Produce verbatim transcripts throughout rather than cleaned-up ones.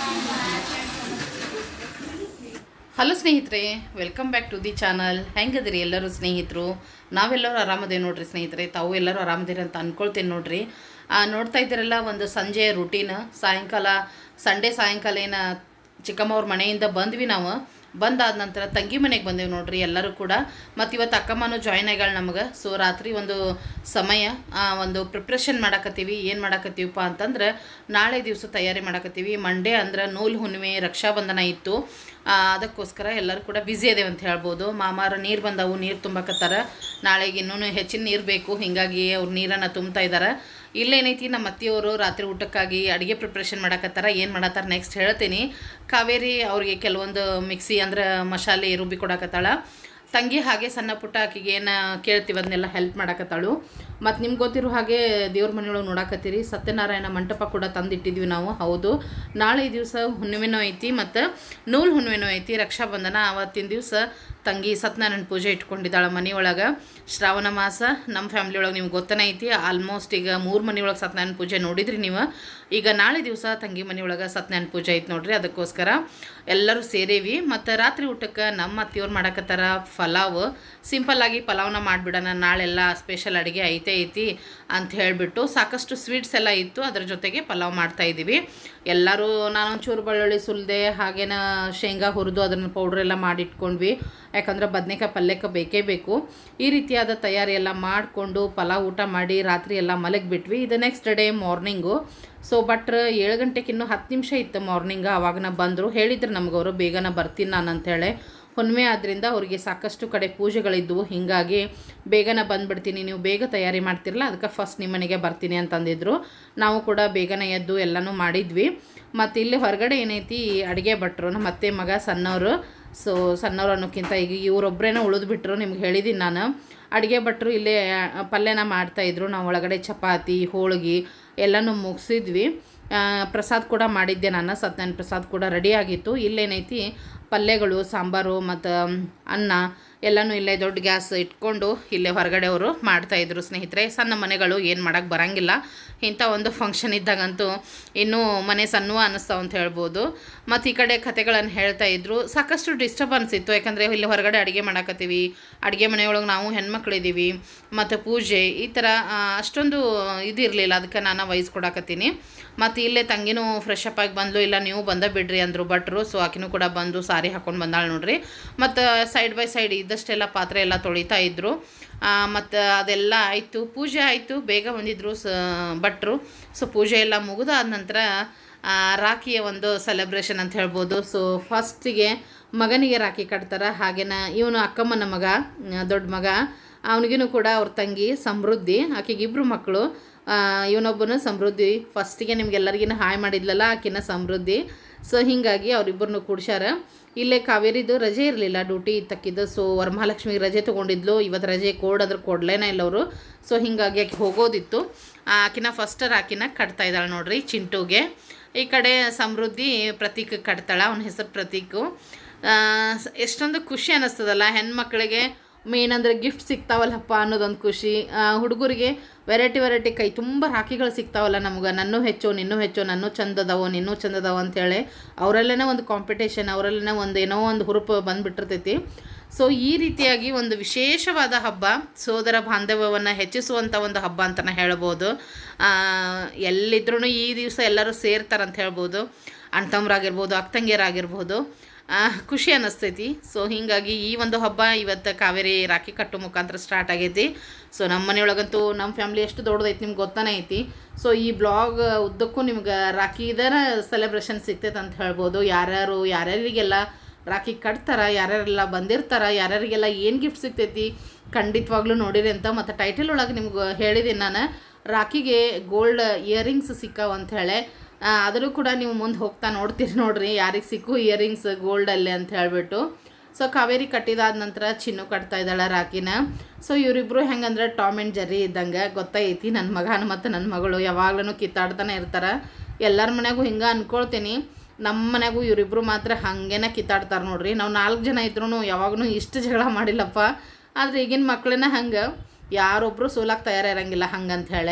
Hello ಸ್ನೇಹಿತರೆ, welcome back to the channel. ಹೆಂಗದಿರಿ ಎಲ್ಲರೂ ಸ್ನೇಹಿತರು? ನಾವೆಲ್ಲರೂ ಆರಾಮದೇವಿ ನೋಡ್ರಿ ಸ್ನೇಹಿತರೆ. ತಾವು ಎಲ್ಲರೂ ಆರಾಮದಿರಿ ಅಂತ ಅಂದ್ಕೊಳ್ತೀನಿ ನೋಡ್ರಿ. ನೋಡ್ತಾ ಇದ್ದೀರಲ್ಲ, ಒಂದು ಸಂಜೆ ರೂಟೀನ್. ಸಾಯಂಕಾಲ ಸಂಡೇ ಸಾಯಂಕಾಲ ಏನು ಚಿಕ್ಕಮ್ಮವ್ರ ಮನೆಯಿಂದ ಬಂದ್ವಿ. ನಾವು ಬಂದಾದ ನಂತರ ತಂಗಿ ಮನೆಗೆ ಬಂದೇವು ನೋಡ್ರಿ ಎಲ್ಲರೂ ಕೂಡ. ಮತ್ತು ಇವತ್ತು ಅಕ್ಕಮ್ಮನೂ ಜಾಯ್ನ್ ಆಗ್ಯಾಳ ನಮಗೆ. ಸೊ ರಾತ್ರಿ ಒಂದು ಸಮಯ ಒಂದು ಪ್ರಿಪ್ರೇಷನ್ ಮಾಡಾಕತ್ತೀವಿ. ಏನು ಮಾಡಾಕತ್ತೀವಪ್ಪ ಅಂತಂದ್ರೆ, ನಾಳೆ ದಿವಸ ತಯಾರಿ ಮಾಡಾಕತ್ತೀವಿ. ಮಂಡೇ ಅಂದ್ರೆ ನೂಲು ಹುಣ್ಣಿಮೆ, ರಕ್ಷಾಬಂಧನ ಇತ್ತು. ಅದಕ್ಕೋಸ್ಕರ ಎಲ್ಲರೂ ಕೂಡ ಬ್ಯುಸಿ ಅದೇವೆ ಅಂತ ಹೇಳ್ಬೋದು. ಮಾಮಾರ ನೀರು ಬಂದವು, ನೀರು ತುಂಬಾಕತ್ತಾರ. ನಾಳೆಗೆ ಇನ್ನೂ ಹೆಚ್ಚಿನ ನೀರು ಬೇಕು, ಹೀಗಾಗಿ ಅವ್ರು ನೀರನ್ನು ತುಂಬ್ತಾ ಇದ್ದಾರೆ. ಇಲ್ಲೇನೈತಿ, ನಮ್ಮ ಅತ್ತಿಯವರು ರಾತ್ರಿ ಊಟಕ್ಕಾಗಿ ಅಡುಗೆ ಪ್ರಿಪ್ರೇಷನ್ ಮಾಡಾಕತ್ತಾರ. ಏನು ಮಾಡತ್ತಾರ ನೆಕ್ಸ್ಟ್ ಹೇಳ್ತೀನಿ. ಕಾವೇರಿ ಅವ್ರಿಗೆ ಕೆಲವೊಂದು ಮಿಕ್ಸಿ ಅಂದ್ರೆ ಮಸಾಲೆ ರುಬ್ಬಿ ಕೊಡಾಕತ್ತಾಳ. ತಂಗಿ ಹಾಗೆ ಸಣ್ಣ ಪುಟ್ಟ ಆಕಿಗೆ ಏನು ಕೇಳ್ತೀವಿ ಅದನ್ನೆಲ್ಲ ಹೆಲ್ಪ್ ಮಾಡಾಕತ್ತಾಳು. ಮತ್ತು ನಿಮ್ಗೆ ಗೊತ್ತಿರೋ ಹಾಗೆ ದೇವ್ರ ಮನೆಯೊಳಗೆ ನೋಡಾಕತ್ತೀರಿ, ಸತ್ಯನಾರಾಯಣ ಮಂಟಪ ಕೂಡ ತಂದಿಟ್ಟಿದ್ವಿ ನಾವು. ಹೌದು, ನಾಳೆ ದಿವಸ ಹುಣ್ಣಿಮೆನೂ ಐತಿ ಮತ್ತು ನೂಲು ಹುಣ್ಣಿಮೆನೂ ಐತಿ, ರಕ್ಷಾಬಂಧನ. ಆವತ್ತಿನ ದಿವಸ ತಂಗಿ ಸತ್ಯನಾರಾಯಣ ಪೂಜೆ ಇಟ್ಕೊಂಡಿದ್ದಾಳೆ ಮನೆಯೊಳಗೆ. ಶ್ರಾವಣ ಮಾಸ ನಮ್ಮ ಫ್ಯಾಮ್ಲಿ ಒಳಗೆ ನಿಮ್ಗೆ ಗೊತ್ತನೇ ಐತಿ. ಆಲ್ಮೋಸ್ಟ್ ಈಗ ಮೂರು ಮನೆಯೊಳಗೆ ಸತ್ಯನಾರಾಯಣ ಪೂಜೆ ನೋಡಿದ್ರಿ ನೀವು. ಈಗ ನಾಳೆ ದಿವಸ ತಂಗಿ ಮನೆಯೊಳಗೆ ಸತ್ಯನಾರಾಯಣ ಪೂಜೆ ಐತಿ ನೋಡ್ರಿ. ಅದಕ್ಕೋಸ್ಕರ ಎಲ್ಲರೂ ಸೇರೇವಿ. ಮತ್ತು ರಾತ್ರಿ ಊಟಕ್ಕೆ ನಮ್ಮ ಅತ್ತಿಯವ್ರು ಮಾಡಾಕತ್ತಾರ ಪಲಾವ್. ಸಿಂಪಲ್ಲಾಗಿ ಪಲಾವ್ನ ಮಾಡಿಬಿಡೋಣ, ನಾಳೆಲ್ಲ ಸ್ಪೆಷಲ್ ಅಡುಗೆ ಐತೆ ಐತಿ ಅಂತ ಹೇಳಿಬಿಟ್ಟು ಸಾಕಷ್ಟು ಸ್ವೀಟ್ಸ್ ಎಲ್ಲ ಇತ್ತು. ಅದ್ರ ಜೊತೆಗೆ ಪಲಾವ್ ಮಾಡ್ತಾಯಿದ್ದೀವಿ ಎಲ್ಲರೂ. ನಾನೊಂಚೂರು ಬೆಳ್ಳುಳ್ಳಿ ಸುಲಿದೆ, ಹಾಗೇನ ಶೇಂಗಾ ಹುರಿದು ಅದನ್ನು ಪೌಡ್ರೆಲ್ಲ ಮಾಡಿಟ್ಕೊಂಡ್ವಿ. ಯಾಕಂದ್ರೆ ಬದನೇಕಾಯಿ ಪಲ್ಯಕ್ಕೆ ಬೇಕೇ ಬೇಕು. ಈ ರೀತಿಯಾದ ತಯಾರಿ ಎಲ್ಲ ಮಾಡಿಕೊಂಡು ಪಲಾವ್ ಊಟ ಮಾಡಿ ರಾತ್ರಿ ಎಲ್ಲ ಮಲಗಿಬಿಟ್ವಿ. ಇದು ನೆಕ್ಸ್ಟ್ ಡೇ ಮಾರ್ನಿಂಗು. ಸೊ ಬಟ್ರ್ ಏಳು ಗಂಟೆಗೆ ಇನ್ನೂ ಹತ್ತು ನಿಮಿಷ ಇತ್ತು ಮಾರ್ನಿಂಗ. ಅವಾಗನ ಬಂದರು, ಹೇಳಿದ್ರು ನಮಗವರು ಬೇಗನೆ ಬರ್ತೀನಿ ನಾನು ಅಂಥೇಳಿ. ಹುಣ್ಣಿಮೆ ಆದ್ದರಿಂದ ಅವರಿಗೆ ಸಾಕಷ್ಟು ಕಡೆ ಪೂಜೆಗಳಿದ್ದವು, ಹೀಗಾಗಿ ಬೇಗನೆ ಬಂದುಬಿಡ್ತೀನಿ, ನೀವು ಬೇಗ ತಯಾರಿ ಮಾಡ್ತಿರಲ್ಲ, ಅದಕ್ಕೆ ಫಸ್ಟ್ ನಿಮ್ಮ ಮನೆಗೆ ಬರ್ತೀನಿ ಅಂತಂದಿದ್ರು. ನಾವು ಕೂಡ ಬೇಗನೆ ಎದ್ದು ಎಲ್ಲನೂ ಮಾಡಿದ್ವಿ. ಮತ್ತು ಇಲ್ಲಿ ಹೊರಗಡೆ ಏನೈತಿ, ಅಡುಗೆ ಭಟ್ರು ನಮ್ಮ ಅತ್ತೆ ಮಗ ಸಣ್ಣವರು. ಸೊ ಸಣ್ಣವ್ರು ಅನ್ನೋಕ್ಕಿಂತ ಈಗ ಇವರೊಬ್ಬರೇನೋ ಉಳಿದ್ಬಿಟ್ರು. ನಿಮ್ಗೆ ಹೇಳಿದ್ದೀನಿ ನಾನು. ಅಡುಗೆ ಭಟ್ರು ಇಲ್ಲೇ ಪಲ್ಯನ ಮಾಡ್ತಾಯಿದ್ರು. ನಾವು ಒಳಗಡೆ ಚಪಾತಿ ಹೋಳಿಗೆ ಎಲ್ಲನೂ ಮುಗಿಸಿದ್ವಿ. ಪ್ರಸಾದ ಕೂಡ ಮಾಡಿದ್ದೆ ನಾನು. ಸತ್ಯನಾರಾಯಣ ಪ್ರಸಾದ ಕೂಡ ರೆಡಿಯಾಗಿತ್ತು. ಇಲ್ಲೇನೈತಿ ಪಲ್ಯಗಳು, ಸಾಂಬಾರು ಮತ್ತು ಅನ್ನ ಎಲ್ಲನೂ ಇಲ್ಲೇ ದೊಡ್ಡ ಗ್ಯಾಸ್ ಇಟ್ಕೊಂಡು ಇಲ್ಲೇ ಹೊರಗಡೆ ಅವರು ಮಾಡ್ತಾಯಿದ್ರು ಸ್ನೇಹಿತರೆ. ಸಣ್ಣ ಮನೆಗಳು ಏನು ಮಾಡೋಕ್ಕೆ ಬರೋಂಗಿಲ್ಲ. ಇಂಥ ಒಂದು ಫಂಕ್ಷನ್ ಇದ್ದಾಗಂತೂ ಇನ್ನೂ ಮನೆ ಸಣ್ಣ ಅನ್ನಿಸ್ತಾವ ಅಂತ ಹೇಳ್ಬೋದು. ಮತ್ತು ಈ ಕಡೆ ಕತೆಗಳನ್ನು ಹೇಳ್ತಾಯಿದ್ರು. ಸಾಕಷ್ಟು ಡಿಸ್ಟರ್ಬೆನ್ಸ್ ಇತ್ತು, ಯಾಕಂದರೆ ಇಲ್ಲಿ ಹೊರಗಡೆ ಅಡುಗೆ ಮಾಡಾಕತ್ತೀವಿ, ಅಡುಗೆ ಮನೆಯೊಳಗೆ ನಾವು ಹೆಣ್ಮಕ್ಳಿದ್ದೀವಿ, ಮತ್ತು ಪೂಜೆ ಈ ಥರ ಅಷ್ಟೊಂದು ಇದಿರಲಿಲ್ಲ. ಅದಕ್ಕೆ ನಾನು ವಹಿಸ್ಕೊಡಾಕತ್ತೀನಿ. ಮತ್ತು ಇಲ್ಲೇ ತಂಗಿನೂ ಫ್ರೆಶ್ ಅಪ್ ಆಗಿ ಬಂದು, ಇಲ್ಲ ನೀವು ಬಂದ ಬಿಡ್ರಿ ಅಂದರು ಭಟ್ರು. ಸೊ ಆಕಿನೂ ಕೂಡ ಬಂದು ಸಾರಿ ಹಾಕ್ಕೊಂಡು ಬಂದಾಳು ನೋಡ್ರಿ. ಮತ್ತು ಸೈಡ್ ಬೈ ಸೈಡ್ ಇದ್ದಷ್ಟೆಲ್ಲ ಪಾತ್ರೆ ಎಲ್ಲ ತೊಳಿತಾ ಇದ್ದರು. ಮತ್ತು ಅದೆಲ್ಲ ಆಯಿತು, ಪೂಜೆ ಆಯಿತು, ಬೇಗ ಬಂದಿದ್ದರು ಸ ಭಟ್ರು. ಸೊ ಪೂಜೆ ಎಲ್ಲ ಮುಗಿದಾದ ನಂತರ ರಾಖಿಯ ಒಂದು ಸೆಲೆಬ್ರೇಷನ್ ಅಂತ ಹೇಳ್ಬೋದು. ಸೊ ಫಸ್ಟಿಗೆ ಮಗನಿಗೆ ರಾಖಿ ಕಟ್ತಾರೆ. ಹಾಗೇನ ಇವನು ಅಕ್ಕಮ್ಮನ ಮಗ, ದೊಡ್ಡ ಮಗ, ಅವನಿಗೂ ಕೂಡ ಅವ್ರ ತಂಗಿ ಸಮೃದ್ಧಿ, ಆಕೆಗಿಬ್ಬರು ಮಕ್ಕಳು. ಇವನೊಬ್ಬನು ಸಮೃದ್ಧಿ. ಫಸ್ಟಿಗೆ ನಿಮ್ಗೆಲ್ಲರಿಗಿನ ಹಾಯ್ ಮಾಡಿದ್ಲಲ್ಲ ಆಕಿನ ಸಮೃದ್ಧಿ. ಸೊ ಹೀಗಾಗಿ ಅವರಿಬ್ಬರನ್ನು ಕೂಡ್ಸ್ಯಾರ. ಇಲ್ಲೇ ಕಾವೇರಿದು ರಜೆ ಇರಲಿಲ್ಲ, ಡ್ಯೂಟಿ ತಕ್ಕಿದ್ದು. ಸೊ ವರಮಹಾಲಕ್ಷ್ಮಿಗೆ ರಜೆ ತೊಗೊಂಡಿದ್ಲು. ಇವತ್ತು ರಜೆ ಕೋಡ್ ಅದ್ರ ಕೊಡಲೇನೇ ಇಲ್ಲ ಅವರು. ಸೊ ಹೀಗಾಗಿ ಆಕೆ ಹೋಗೋದಿತ್ತು. ಆಕಿನ ಫಸ್ಟ್ ರಾಕಿನ ಕಟ್ತಾ ಇದ್ದಾಳೆ ನೋಡ್ರಿ ಚಿಂಟುಗೆ. ಈ ಕಡೆ ಸಮೃದ್ಧಿ ಪ್ರತೀಕ್ ಕಟ್ತಾಳ, ಅವನ ಹೆಸರು ಪ್ರತೀಕು. ಎಷ್ಟೊಂದು ಖುಷಿ ಅನ್ನಿಸ್ತದಲ್ಲ ಹೆಣ್ಮಕ್ಳಿಗೆ. ಮೇನ್ ಅಂದರೆ ಗಿಫ್ಟ್ ಸಿಗ್ತಾವಲ್ಲಪ್ಪ ಅನ್ನೋದೊಂದು ಖುಷಿ. ಹುಡುಗರಿಗೆ ವೆರೈಟಿ ವೆರೈಟಿ ಕೈ ತುಂಬ ರಾಖಿಗಳು ಸಿಗ್ತಾವಲ್ಲ ನಮ್ಗೆ. ನನ್ನೂ ಹೆಚ್ಚು, ನಿನ್ನೂ ಹೆಚ್ಚು, ನನ್ನೂ ಚಂದದವು, ನಿನ್ನೂ ಚಂದದವು ಅಂಥೇಳಿ ಅವರಲ್ಲೇ ಒಂದು ಕಾಂಪಿಟೇಷನ್, ಅವರಲ್ಲೇ ಒಂದು ಏನೋ ಒಂದು ಹುರುಪು ಬಂದುಬಿಟ್ಟಿರ್ತೈತಿ. ಸೊ ಈ ರೀತಿಯಾಗಿ ಒಂದು ವಿಶೇಷವಾದ ಹಬ್ಬ, ಸೋದರ ಬಾಂಧವ್ಯವನ್ನು ಹೆಚ್ಚಿಸುವಂಥ ಒಂದು ಹಬ್ಬ ಅಂತಲೇ ಹೇಳ್ಬೋದು. ಎಲ್ಲಿದ್ರೂ ಈ ದಿವಸ ಎಲ್ಲರೂ ಸೇರ್ತಾರಂತ ಹೇಳ್ಬೋದು. ಅಣ್ಣ ತಮ್ಮರಾಗಿರ್ಬೋದು, ಅಕ್ಕ ತಂಗಿಯರಾಗಿರ್ಬೋದು, ಖುಷಿ ಅನ್ನಿಸ್ತೈತಿ. ಸೊ ಹೀಗಾಗಿ ಈ ಒಂದು ಹಬ್ಬ ಇವತ್ತು ಕಾವೇರಿ ರಾಖಿ ಕಟ್ಟೋ ಮುಖಾಂತರ ಸ್ಟಾರ್ಟ್ ಆಗೈತಿ. ಸೊ ನಮ್ಮ ಮನೆಯೊಳಗಂತೂ ನಮ್ಮ ಫ್ಯಾಮ್ಲಿ ಎಷ್ಟು ದೊಡ್ಡದೈತಿ ನಿಮ್ಗೆ ಗೊತ್ತಾನೆ ಐತಿ. ಸೊ ಈ ಬ್ಲಾಗ್ ಉದ್ದಕ್ಕೂ ನಿಮ್ಗೆ ರಾಖಿ ಇದರ ಸೆಲೆಬ್ರೇಷನ್ ಸಿಗ್ತೈತೆ ಅಂತ ಹೇಳ್ಬೋದು. ಯಾರ್ಯಾರು ಯಾರ್ಯಾರಿಗೆಲ್ಲ ರಾಖಿ ಕಟ್ತಾರ, ಯಾರ್ಯಾರೆಲ್ಲ ಬಂದಿರ್ತಾರ, ಯಾರ್ಯಾರಿಗೆಲ್ಲ ಏನು ಗಿಫ್ಟ್ ಸಿಗ್ತೈತಿ ಖಂಡಿತವಾಗ್ಲೂ ನೋಡಿರಿ ಅಂತ. ಮತ್ತು ಟೈಟಲ್ ಒಳಗೆ ನಿಮ್ಗೆ ಹೇಳಿದ್ದೀನಿ ನಾನು, ರಾಖಿಗೆ ಗೋಲ್ಡ್ ಇಯರಿಂಗ್ಸ್ ಸಿಕ್ಕಾವ ಅಂಥೇಳಿ. ಆದರೂ ಕೂಡ ನೀವು ಮುಂದೆ ಹೋಗ್ತಾ ನೋಡ್ತೀರಿ ನೋಡ್ರಿ ಯಾರಿಗೆ ಸಿಕ್ಕು ಇಯರಿಂಗ್ಸ್ ಗೋಲ್ಡಲ್ಲೇ ಅಂತ ಹೇಳ್ಬಿಟ್ಟು. ಸೊ ಕಾವೇರಿ ಕಟ್ಟಿದಾದ ನಂತರ ಚಿನ್ನು ಕಟ್ತಾ ಇದ್ದಾಳೆ ರಾಖಿನ. ಸೊ ಇವರಿಬ್ಬರು ಹೆಂಗಂದ್ರೆ ಟಾಮ್ ಆ್ಯಂಡ್ ಜೆರ್ರಿ ಇದ್ದಂಗೆ ಗೊತ್ತೈತಿ. ನನ್ನ ಮಗನ ಮತ್ತು ನನ್ನ ಮಗಳು ಯಾವಾಗ್ಲೂ ಕಿತ್ತಾಡ್ತಾನೆ ಇರ್ತಾರೆ. ಎಲ್ಲರ ಮನೆಯಾಗೂ ಹಿಂಗೆ ಅಂದ್ಕೊಳ್ತೀನಿ. ನಮ್ಮ ಮನೆಯಾಗೂ ಇವರಿಬ್ಬರು ಮಾತ್ರ ಹಾಗೇನ ಕಿತ್ತಾಡ್ತಾರೆ ನೋಡ್ರಿ. ನಾವು ನಾಲ್ಕು ಜನ ಇದ್ರೂ ಯಾವಾಗೂ ಇಷ್ಟು ಜಗಳ ಮಾಡಿಲ್ಲಪ್ಪ. ಆದರೆ ಈಗಿನ ಮಕ್ಕಳನ್ನ ಹಂಗೆ ಯಾರೊಬ್ಬರು ಸೋಲಾಕ್ಕೆ ತಯಾರಿರಂಗಿಲ್ಲ ಹಂಗಂತ ಹೇಳಿ.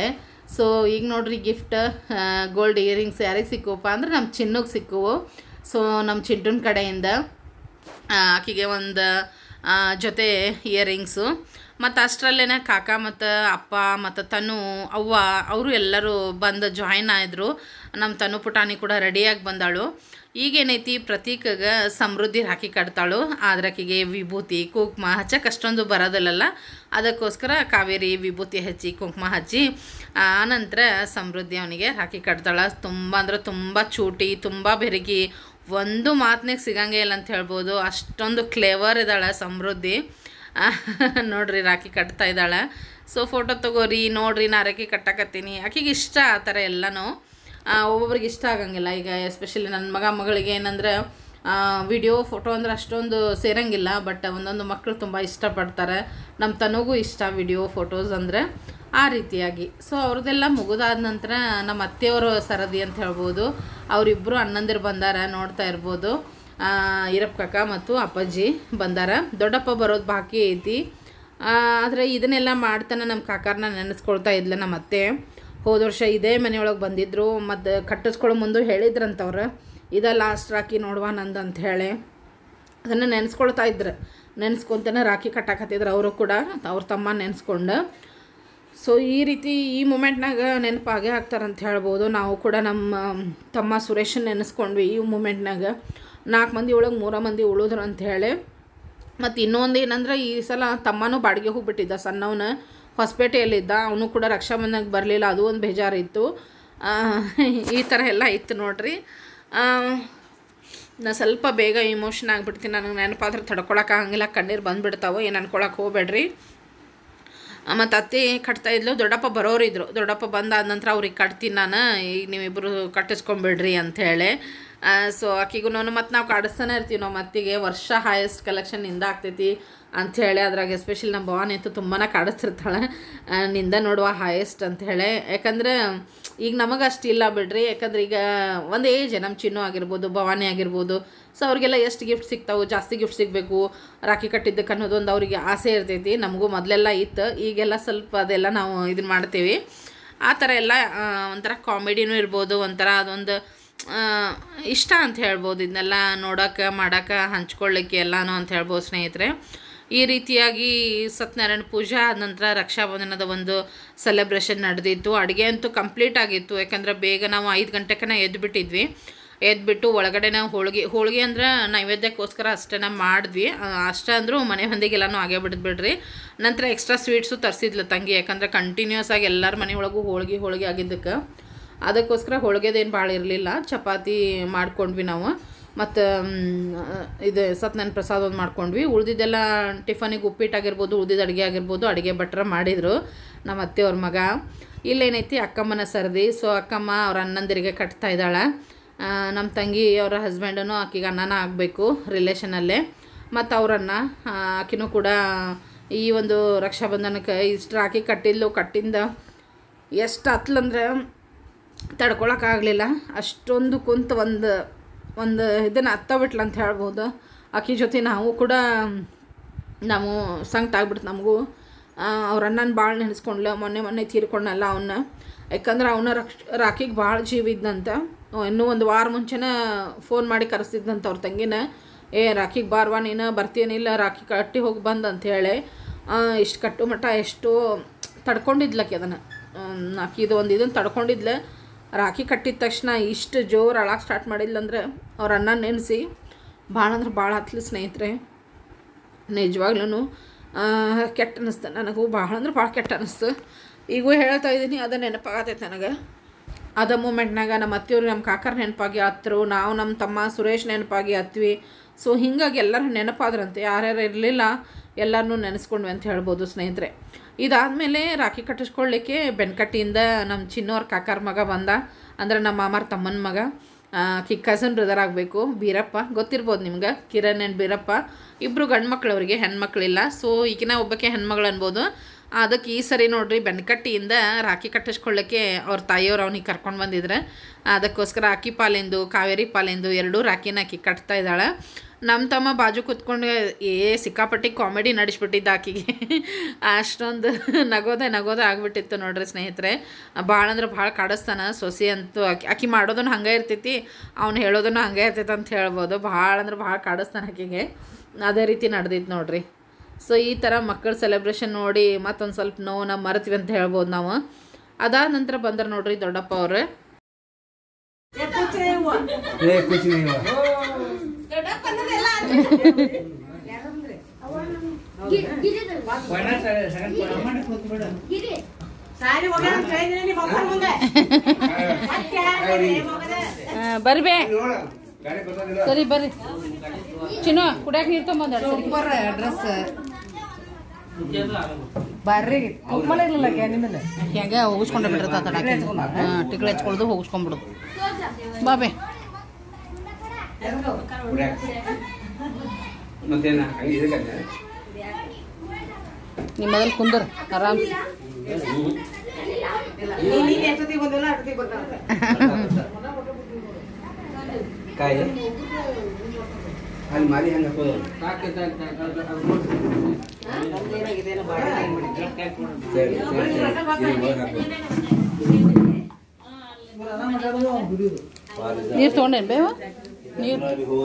ಸೊ ಈಗ ನೋಡ್ರಿ ಗಿಫ್ಟ್ ಗೋಲ್ಡ್ ಇಯರಿಂಗ್ಸ್ ಯಾರಿಗೆ ಸಿಕ್ಕುವಪ್ಪ ಅಂದ್ರೆ ನಮ್ಮ ಚಿನ್ನಗೆ ಸಿಕ್ಕುವು. ಸೊ ನಮ್ಮ ಚಿಂಟುನ ಕಡೆಯಿಂದ ಆಕೆಗೆ ಒಂದು ಜೊತೆ ಇಯರಿಂಗ್ಸು, ಮತ್ತು ಅಷ್ಟರಲ್ಲೇ ಕಾಕ ಮತ್ತು ಅಪ್ಪ ಮತ್ತು ತನು ಅವ್ವ ಅವರು ಎಲ್ಲರೂ ಬಂದು ಜಾಯಿನ್ ಆಯಿದ್ರು. ನಮ್ಮ ತನು ಪುಟಾಣಿ ಕೂಡ ರೆಡಿಯಾಗಿ ಬಂದಾಳು. ಈಗೇನೈತಿ ಪ್ರತೀಕಗೆ ಸಮೃದ್ಧಿ ರಾಖಿ ಕಟ್ತಾಳು. ಆದ್ರೆ ಆಕೆಗೆ ವಿಭೂತಿ ಕುಂಕುಮ ಹಚ್ಚಕ್ಕೆ ಅಷ್ಟೊಂದು ಬರೋದಿಲ್ಲಲ್ಲ, ಅದಕ್ಕೋಸ್ಕರ ಕಾವೇರಿ ವಿಭೂತಿ ಹಚ್ಚಿ ಕುಂಕುಮ ಹಚ್ಚಿ ಆನಂತರ ಸಮೃದ್ಧಿ ಅವನಿಗೆ ರಾಖಿ ಕಟ್ತಾಳೆ. ತುಂಬ ಅಂದ್ರೆ ತುಂಬ ಚೂಟಿ, ತುಂಬ ಬೆರಗಿ, ಒಂದು ಮಾತನಾಗ ಸಿಗಂಗೆ ಇಲ್ಲ ಅಂತ ಹೇಳ್ಬೋದು. ಅಷ್ಟೊಂದು ಕ್ಲೇವರ್ ಇದ್ದಾಳೆ ಸಮೃದ್ಧಿ. ನೋಡ್ರಿ ರಾಖಿ ಕಟ್ತಾ ಇದ್ದಾಳೆ. ಸೊ ಫೋಟೋ ತೊಗೋರಿ ನೋಡ್ರಿ, ನಾ ರಾಖಿ ಕಟ್ಟಕತ್ತೀನಿ. ಆಕೆಗೆ ಇಷ್ಟ ಆ ಥರ ಎಲ್ಲನೂ. ಒಬ್ಬೊಬ್ರಿಗೆ ಇಷ್ಟ ಆಗಂಗಿಲ್ಲ. ಈಗ ಎಸ್ಪೆಷಲಿ ನನ್ನ ಮಗ ಮಗಳಿಗೆ ಏನಂದ್ರೆ ವಿಡಿಯೋ ಫೋಟೋ ಅಂದ್ರೆ ಅಷ್ಟೊಂದು ಸೇರಂಗಿಲ್ಲ, ಬಟ್ ಒಂದೊಂದು ಮಕ್ಕಳು ತುಂಬ ಇಷ್ಟಪಡ್ತಾರೆ. ನಮ್ಮ ತನಗೂ ಇಷ್ಟ ವಿಡಿಯೋ ಫೋಟೋಸ್ ಅಂದರೆ ಆ ರೀತಿಯಾಗಿ. ಸೊ ಅವ್ರದ್ದೆಲ್ಲ ಮುಗಿದಾದ ನಂತರ ನಮ್ಮ ಅತ್ತೆಯವರು ಸರದಿ ಅಂತ ಹೇಳ್ಬೋದು. ಅವರಿಬ್ಬರು ಅಣ್ಣಂದಿರು ಬಂದಾರ, ನೋಡ್ತಾ ಇರ್ಬೋದು. ಈರಪ್ಪ ಕಾಕ ಮತ್ತು ಅಪ್ಪಾಜಿ ಬಂದಾರ. ದೊಡ್ಡಪ್ಪ ಬರೋದು ಬಾಕಿ ಐತಿ. ಆದರೆ ಇದನ್ನೆಲ್ಲ ಮಾಡ್ತಾನೆ ನಮ್ಮ ಕಾಕಾರನ್ನ ನೆನೆಸ್ಕೊಳ್ತಾ ಇದ್ಲ ನಮ್ಮ ಅತ್ತೆ. ಹೋದ ವರ್ಷ ಇದೇ ಮನೆಯೊಳಗೆ ಬಂದಿದ್ದರು, ಮತ್ತು ಕಟ್ಟಿಸ್ಕೊಳ್ಳೋ ಮುಂದೆ ಹೇಳಿದ್ರಂತವ್ರು, ಇದ ಲಾಸ್ಟ್ ರಾಖಿ ನೋಡುವ ನಂದು ಅಂತ ಹೇಳಿ ಅದನ್ನು ನೆನೆಸ್ಕೊಳ್ತಾ ಇದ್ರು. ನೆನೆಸ್ಕೊತಾನೆ ರಾಖಿ ಕಟ್ಟಾಕತ್ತಿದ್ರು ಅವರು ಕೂಡ, ಅವ್ರ ತಮ್ಮ ನೆನೆಸ್ಕೊಂಡು. ಸೊ ಈ ರೀತಿ ಈ ಮೂಮೆಂಟ್ನಾಗ ನೆನಪಾಗೇ ಆಗ್ತಾರಂತ ಹೇಳ್ಬೋದು. ನಾವು ಕೂಡ ನಮ್ಮ ತಮ್ಮ ಸುರೇಶನ್ ನೆನೆಸ್ಕೊಂಡ್ವಿ ಈ ಮೂಮೆಂಟ್ನಾಗ. ನಾಲ್ಕು ಮಂದಿ ಒಳಗೆ ಮೂರ ಮಂದಿ ಉಳಿದ್ರು ಅಂಥೇಳಿ. ಮತ್ತು ಇನ್ನೊಂದು ಏನಂದ್ರೆ ಈ ಸಲ ತಮ್ಮನೂ ಬಾಡಿಗೆ ಹೋಗ್ಬಿಟ್ಟಿದ್ದ, ಸಣ್ಣವನ ಹೊಸಪೇಟೆಯಲ್ಲಿದ್ದ. ಅವನು ಕೂಡ ರಕ್ಷಾಬಂಧನಕ್ಕೆ ಬರಲಿಲ್ಲ, ಅದು ಒಂದು ಬೇಜಾರಿತ್ತು. ಈ ಥರ ಎಲ್ಲ ಇತ್ತು ನೋಡ್ರಿ. ನಾ ಸ್ವಲ್ಪ ಬೇಗ ಇಮೋಷನ್ ಆಗಿಬಿಡ್ತೀನಿ. ನನಗೆ ನೆನಪಾದ್ರೆ ತಡ್ಕೊಳಕ್ಕಾಗಂಗಿಲ್ಲ, ಕಣ್ಣೀರು ಬಂದುಬಿಡ್ತಾವೆ. ಏನು ಅನ್ಕೊಳಕ್ಕೆ ಹೋಗ್ಬೇಡ್ರಿ. ಮತ್ತು ಅತ್ತೆ ಕಟ್ತಾ ಇದ್ಲು. ದೊಡ್ಡಪ್ಪ ಬರೋರಿದ್ರು. ದೊಡ್ಡಪ್ಪ ಬಂದಾದ ನಂತರ ಅವ್ರಿಗೆ ಕಟ್ತೀನಿ ನಾನು, ಈಗ ನೀವಿಬ್ಬರು ಕಟ್ಟಿಸ್ಕೊಂಬಿಡ್ರಿ ಅಂಥೇಳಿ. ಸೊ ಆಕಿಗೂ ಮತ್ತು ನಾವು ಕಾಡಿಸ್ತಾನೆ ಇರ್ತೀವಿ. ನಾವು ಮತ್ತಿಗೆ ವರ್ಷ ಹೈಯೆಸ್ಟ್ ಕಲೆಕ್ಷನ್ ನಿಂದ ಆಗ್ತೈತಿ ಅಂಥೇಳಿ. ಅದ್ರಾಗ ಎಸ್ಪೆಷಲಿ ನಮ್ಮ ಭವಾನಿ ಅಂತೂ ತುಂಬಾ ಕಾಡಿಸ್ತಿರ್ತಾಳೆ, ನಿಂದ ನೋಡುವ ಹೈಯೆಸ್ಟ್ ಅಂಥೇಳಿ. ಯಾಕಂದ್ರೆ ಈಗ ನಮಗೆ ಅಷ್ಟಿಲ್ಲ ಬಿಡ್ರಿ. ಯಾಕಂದ್ರೆ ಈಗ ಒಂದು ಏಜ್ ನಮ್ಮ ಚಿನ್ನು ಆಗಿರ್ಬೋದು, ಭವಾನಿ ಆಗಿರ್ಬೋದು. ಸೊ ಅವ್ರಿಗೆಲ್ಲ ಎಷ್ಟು ಗಿಫ್ಟ್ ಸಿಗ್ತಾವೆ, ಜಾಸ್ತಿ ಗಿಫ್ಟ್ ಸಿಗಬೇಕು, ರಾಖಿ ಕಟ್ಟಿದ್ದಕ್ಕೆ ಅನ್ನೋದೊಂದು ಅವರಿಗೆ ಆಸೆ ಇರ್ತೈತಿ. ನಮಗೂ ಮೊದಲೆಲ್ಲ ಇತ್ತು, ಈಗೆಲ್ಲ ಸ್ವಲ್ಪ ಅದೆಲ್ಲ ನಾವು ಇದನ್ನು ಮಾಡ್ತೀವಿ. ಆ ಥರ ಎಲ್ಲ ಒಂಥರ ಕಾಮಿಡಿನೂ ಇರ್ಬೋದು, ಒಂಥರ ಅದೊಂದು ಇಷ್ಟ ಅಂತ ಹೇಳ್ಬೋದು. ಇದನ್ನೆಲ್ಲ ನೋಡೋಕೆ ಮಾಡೋಕೆ ಹಂಚ್ಕೊಳ್ಳಿಕ್ಕೆ ಎಲ್ಲನೂ ಅಂತ ಹೇಳ್ಬೋದು ಸ್ನೇಹಿತರೆ. ಈ ರೀತಿಯಾಗಿ ಸತ್ಯನಾರಾಯಣ ಪೂಜೆ ಆದ ನಂತರ ರಕ್ಷಾಬಂಧನದ ಒಂದು ಸೆಲೆಬ್ರೇಷನ್ ನಡೆದಿತ್ತು. ಅಡುಗೆ ಅಂತೂ ಕಂಪ್ಲೀಟ್ ಆಗಿತ್ತು. ಯಾಕಂದರೆ ಬೇಗ ನಾವು ಐದು ಗಂಟೆಗೆ ಎದ್ದುಬಿಟ್ಟಿದ್ವಿ. ಎದ್ಬಿಟ್ಟು ಒಳಗಡೆ ನಾವು ಹೋಳಿಗೆ ಹೋಳಿಗೆ ಅಂದ್ರೆ ನೈವೇದ್ಯಕ್ಕೋಸ್ಕರ ಅಷ್ಟೇ ಮಾಡಿದ್ವಿ. ಅಷ್ಟೇ ಅಂದರೂ ಮನೆ ಮಂದಿಗೆಲ್ಲನೂ ಆಗೇ ಬಿಡ್ದು ಬಿಡ್ರಿ. ನಂತರ ಎಕ್ಸ್ಟ್ರಾ ಸ್ವೀಟ್ಸು ತರಿಸಿದ್ಲು ತಂಗಿ. ಯಾಕಂದರೆ ಕಂಟಿನ್ಯೂಸ್ ಆಗಿ ಎಲ್ಲರ ಮನೆಯೊಳಗೂ ಹೋಳಿಗೆ ಹೋಳಿಗೆ ಆಗಿದ್ದಕ್ಕೆ ಅದಕ್ಕೋಸ್ಕರ ಹೋಳಿಗೆದೇನು ಭಾಳ ಇರಲಿಲ್ಲ. ಚಪಾತಿ ಮಾಡ್ಕೊಂಡ್ವಿ ನಾವು. ಮತ್ತು ಇದು ಸತ್ಯನಾರಾಯಣ ಪ್ರಸಾದ ಒಂದು ಮಾಡ್ಕೊಂಡ್ವಿ. ಉಳಿದಿದ್ದೆಲ್ಲ ಟಿಫನಿಗೆ ಉಪ್ಪಿಟ್ಟಾಗಿರ್ಬೋದು, ಉಳಿದಿದ್ದು ಅಡುಗೆ ಆಗಿರ್ಬೋದು, ಅಡುಗೆ ಭಟ್ರ ಮಾಡಿದರು ನಮ್ಮ ಅತ್ತೆಯವ್ರ ಮಗ. ಇಲ್ಲೇನೈತಿ ಅಕ್ಕಮ್ಮನ ಸರದಿ. ಸೊ ಅಕ್ಕಮ್ಮ ಅವ್ರ ಅಣ್ಣಂದಿರಿಗೆ ಕಟ್ತಾ ಇದ್ದಾಳೆ. ನಮ್ಮ ತಂಗಿ ಅವರ ಹಸ್ಬೆಂಡೂ ಆಕಿಗೆ ಅನ್ನನ ಆಗಬೇಕು ರಿಲೇಷನಲ್ಲೇ. ಮತ್ತು ಅವರನ್ನ ಆಕಿನೂ ಕೂಡ ಈ ಒಂದು ರಕ್ಷಾಬಂಧನಕ್ಕೆ ಇಷ್ಟು ರಾಖಿ ಕಟ್ಟಿದ್ಲು. ಕಟ್ಟಿಂದ ಎಷ್ಟು ಹತ್ಲಂದ್ರೆ ತಡ್ಕೊಳಕ್ಕಾಗಲಿಲ್ಲ. ಅಷ್ಟೊಂದು ಕುಂತು ಒಂದು ಒಂದು ಇದನ್ನು ಹತ್ತ ಬಿಟ್ಲು ಅಂತ ಹೇಳ್ಬೋದು. ಆಕೆ ಜೊತೆ ನಾವು ಕೂಡ ನಾವು ಸಂಕಟ ಆಗ್ಬಿಡ್ತು ನಮಗೂ. ಅವ್ರ ಅಣ್ಣನ ಭಾಳ ನೆನೆಸ್ಕೊಂಡ್ಲ. ಮೊನ್ನೆ ಮೊನ್ನೆ ತೀರ್ಕೊಂಡಲ್ಲ ಅವನ್ನ. ಯಾಕಂದ್ರೆ ಅವನ ರಕ್ಷ ರಾಖಿಗೆ ಭಾಳ ಜೀವ ಇದ್ದಂತ. ಇನ್ನೂ ಒಂದು ವಾರ ಮುಂಚೆನೇ ಫೋನ್ ಮಾಡಿ ಕರೆಸ್ತಿದ್ದಂತ ಅವ್ರ ತಂಗಿನ, ಏ ರಾಖಿಗೆ ಬಾರ್ವಾ ನೀನು ಬರ್ತೀನಿಲ್ಲ, ರಾಖಿ ಕಟ್ಟಿ ಹೋಗಿ ಬಂದು ಅಂಥೇಳಿ. ಇಷ್ಟು ಕಟ್ಟು ಮಟ್ಟ ಎಷ್ಟು ತಡ್ಕೊಂಡಿದ್ಲಕ್ಕೆ ಅದನ್ನು. ಆಕಿದು ಒಂದು ಇದನ್ನು ತಡ್ಕೊಂಡಿದ್ಲೆ. ರಾಖಿ ಕಟ್ಟಿದ ತಕ್ಷಣ ಇಷ್ಟು ಜೋರು ಅಳಕ್ಕೆ ಸ್ಟಾರ್ಟ್ ಮಾಡಿದ್ಲಂದ್ರೆ ಅವ್ರ ಅಣ್ಣ ನೆನೆಸಿ ಭಾಳ ಅಂದ್ರೆ ಭಾಳ ಹತ್ಲಿ ಸ್ನೇಹಿತರೆ. ನಿಜವಾಗ್ಲೂ ಕೆಟ್ಟ ಅನ್ನಿಸ್ತು ನನಗೂ, ಭಾಳ ಅಂದ್ರೆ ಭಾಳ ಕೆಟ್ಟ ಅನ್ನಿಸ್ತು. ಈಗೂ ಹೇಳ್ತಾ ಇದ್ದೀನಿ, ಅದು ನೆನಪಾಗತೈತೆ ನನಗೆ. ಅದ ಮೂಮೆಂಟ್ನಾಗ ನಮ್ಮ ಅತ್ತೆಯವ್ರು ನಮ್ಮ ಕಾಕರ ನೆನಪಾಗಿ ಹತ್ತರು, ನಾವು ನಮ್ಮ ತಮ್ಮ ಸುರೇಶ್ ನೆನಪಾಗಿ ಹತ್ವಿ. ಸೊ ಹೀಗಾಗಿ ಎಲ್ಲರೂ ನೆನಪಾದ್ರಂತೆ. ಯಾರ್ಯಾರು ಇರಲಿಲ್ಲ ಎಲ್ಲರನ್ನೂ ನೆನೆಸ್ಕೊಂಡ್ವಿ ಅಂತ ಹೇಳ್ಬೋದು ಸ್ನೇಹಿತರೆ. ಇದಾದಮೇಲೆ ರಾಖಿ ಕಟ್ಟಿಸ್ಕೊಳ್ಳಿಕ್ಕೆ ಬೆನ್ಕಟ್ಟಿಯಿಂದ ನಮ್ಮ ಚಿನ್ನೋರ ಕಾಕಾರ ಮಗ ಬಂದ. ಅಂದರೆ ನಮ್ಮ ಮಾಮಾರ ತಮ್ಮನ ಮಗ, ಕಿ ಕಸನ್ ಬ್ರದರ್ ಆಗಬೇಕು, ಬೀರಪ್ಪ. ಗೊತ್ತಿರ್ಬೋದು ನಿಮ್ಗೆ, ಕಿರಣ್ ಆ್ಯಂಡ್ ಬೀರಪ್ಪ ಇಬ್ಬರು ಗಂಡು ಮಕ್ಳು, ಅವರಿಗೆ ಹೆಣ್ಮಕ್ಳಿಲ್ಲ. ಸೊ ಈಗಿನ ಒಬ್ಬಕ್ಕೆ ಹೆಣ್ಮಗಳು ಅನ್ಬೋದು. ಅದಕ್ಕೆ ಈ ಸರಿ ನೋಡ್ರಿ ಬೆನ್ಕಟ್ಟಿಯಿಂದ ರಾಖಿ ಕಟ್ಟಿಸ್ಕೊಳ್ಳೋಕ್ಕೆ ಅವ್ರ ತಾಯಿಯವ್ರು ಅವ್ನಿಗೆ ಕರ್ಕೊಂಡು ಬಂದಿದ್ರೆ ಅದಕ್ಕೋಸ್ಕರ ಅಕ್ಕಿ ಪಾಲೆಂದು ಕಾವೇರಿ ಪಾಲೆಂದು ಎರಡೂ ರಾಖಿನ ಆಕಿ ಕಟ್ತಾ ಇದ್ದಾಳೆ. ನಮ್ಮ ತಮ್ಮ ಬಾಜು ಕೂತ್ಕೊಂಡು ಏ ಸಿಕ್ಕಾಪಟ್ಟಿ ಕಾಮಿಡಿ ನಡೆಸ್ಬಿಟ್ಟಿದ್ದ ಆಕಿಗೆ. ಅಷ್ಟೊಂದು ನಗೋದೆ ನಗೋದೆ ಆಗಿಬಿಟ್ಟಿತ್ತು ನೋಡ್ರಿ ಸ್ನೇಹಿತರೆ. ಭಾಳ ಅಂದ್ರೆ ಭಾಳ ಕಾಡಿಸ್ತಾನೆ ಸೊಸೆ ಅಂತೂ. ಆಕಿ ಆಕಿ ಮಾಡೋದನ್ನು ಹಂಗೆ ಇರ್ತೈತಿ, ಅವ್ನು ಹೇಳೋದನ್ನು ಹಂಗೆ ಇರ್ತೈತೆ ಅಂತ ಹೇಳ್ಬೋದು. ಭಾಳ ಅಂದ್ರೆ ಭಾಳ ಕಾಡಿಸ್ತಾನೆ ಆಕಿಗೆ. ಅದೇ ರೀತಿ ನಡೆದಿತ್ತು ನೋಡ್ರಿ. ಸೊ ಈ ಥರ ಮಕ್ಕಳ ಸೆಲೆಬ್ರೇಷನ್ ನೋಡಿ ಮತ್ತೊಂದು ಸ್ವಲ್ಪ ನೋವನ್ನ ಮರೆತೀವಿ ಅಂತ ಹೇಳ್ಬೋದು ನಾವು. ಅದಾದ ನಂತರ ಬಂದ್ರೆ ನೋಡ್ರಿ ದೊಡ್ಡಪ್ಪ ಅವರು. ಬರ್ಬೇ ಸರಿ ಬರ್ರಿ ಚಿನ್ನು ಕುಡಿಯಾಕ ನೀರು ತೊಗೊಂಬಂದ ಡ್ರೆಸ್ ಬರ್ರಿ ಇರಲಿಲ್ಲ ನಿಮ್ಮಲ್ಲಿ ಹೆಂಗೆ ಹೋಗಿಸ್ಕೊಂಡ ಬಿಟ್ಟಿರ್ತಾತ ಟಿಕ್ಳು ಹಚ್ಕೊಳ್ದು ಹೋಗಿಸ್ಕೊಂಡ್ಬಿಡುದು. ಬಾಬೆ ನಿಮ್ಮ ಮೊದಲು ಕುಂದರ್ ಆರಾಮ್. ನೀರು ತೊಗೊಂಡೇನು ಬೇವ ನೀರು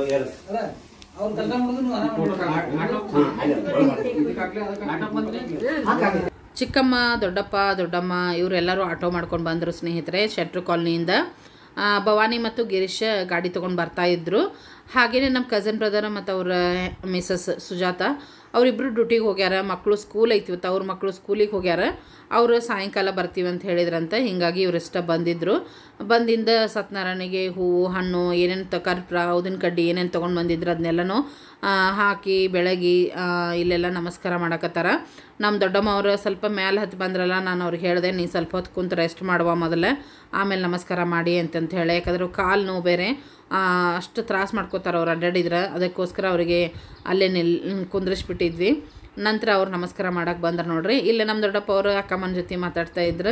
ಚಿಕ್ಕಮ್ಮ ದೊಡ್ಡಪ್ಪ ದೊಡ್ಡಮ್ಮ ಇವರೆಲ್ಲರೂ ಆಟೋ ಮಾಡ್ಕೊಂಡು ಬಂದರು ಸ್ನೇಹಿತರೆ ಶೆಟ್ರು ಕಾಲನಿಯಿಂದ. ಭವಾನಿ ಮತ್ತು ಗಿರೀಶ್ ಗಾಡಿ ತೊಗೊಂಡು ಬರ್ತಾಯಿದ್ರು. ಹಾಗೆಯೇ ನಮ್ಮ ಕಝನ್ ಬ್ರದರ್ ಮತ್ತು ಅವರ ಮಿಸಸ್ ಸುಜಾತ ಅವರಿಬ್ಬರು ಡ್ಯೂಟಿಗೆ ಹೋಗ್ಯಾರ. ಮಕ್ಕಳು ಸ್ಕೂಲ್ ಐತಿ ಇವತ್ತು, ಅವ್ರ ಮಕ್ಕಳು ಸ್ಕೂಲಿಗೆ ಹೋಗ್ಯಾರ. ಅವರು ಸಾಯಂಕಾಲ ಬರ್ತೀವಿ ಅಂತ ಹೇಳಿದ್ರಂತೆ. ಹೀಗಾಗಿ ಇವರಿಷ್ಟ ಬಂದಿದ್ದರು. ಬಂದಿಂದ ಸತ್ಯನಾರಾಯಣಿಗೆ ಹೂವು ಹಣ್ಣು ಏನೇನು ತ ಕರ್ಪೂರ ಉದಿನ ಕಡ್ಡಿ ಏನೇನು ತೊಗೊಂಡು ಬಂದಿದ್ರು ಅದನ್ನೆಲ್ಲನೂ ಹಾಕಿ ಬೆಳಗಿ ಇಲ್ಲೆಲ್ಲ ನಮಸ್ಕಾರ ಮಾಡಕತ್ತಾರ. ನಮ್ಮ ದೊಡ್ಡಮ್ಮ ಅವರು ಸ್ವಲ್ಪ ಮೇಲೆ ಹತ್ತಿ ಬಂದ್ರಲ್ಲ, ನಾನು ಅವ್ರಿಗೆ ಹೇಳಿದೆ ನೀ ಸ್ವಲ್ಪ ಹೊತ್ತು ಕುಂತು ರೆಸ್ಟ್ ಮಾಡುವ ಮೊದಲೇ, ಆಮೇಲೆ ನಮಸ್ಕಾರ ಮಾಡಿ ಅಂತಂತ ಹೇಳಿ. ಯಾಕಂದ್ರೆ ಕಾಲು ನೋವು ಬೇರೆ ಅಷ್ಟು ತ್ರಾಸು ಮಾಡ್ಕೋತಾರೆ ಅವ್ರು ಅಡ್ಡಾಡಿದ್ರೆ. ಅದಕ್ಕೋಸ್ಕರ ಅವರಿಗೆ ಅಲ್ಲೇ ನಿಲ್ ಕುಂದ್ರಿಸ್ಬಿಟ್ಟಿದ್ವಿ. ನಂತರ ಅವ್ರು ನಮಸ್ಕಾರ ಮಾಡೋಕ್ಕೆ ಬಂದ್ರೆ ನೋಡ್ರಿ. ಇಲ್ಲೇ ನಮ್ಮ ದೊಡ್ಡಪ್ಪ ಅವರು ಅಕ್ಕಮ್ಮನ ಜೊತೆ ಮಾತಾಡ್ತಾಯಿದ್ರು.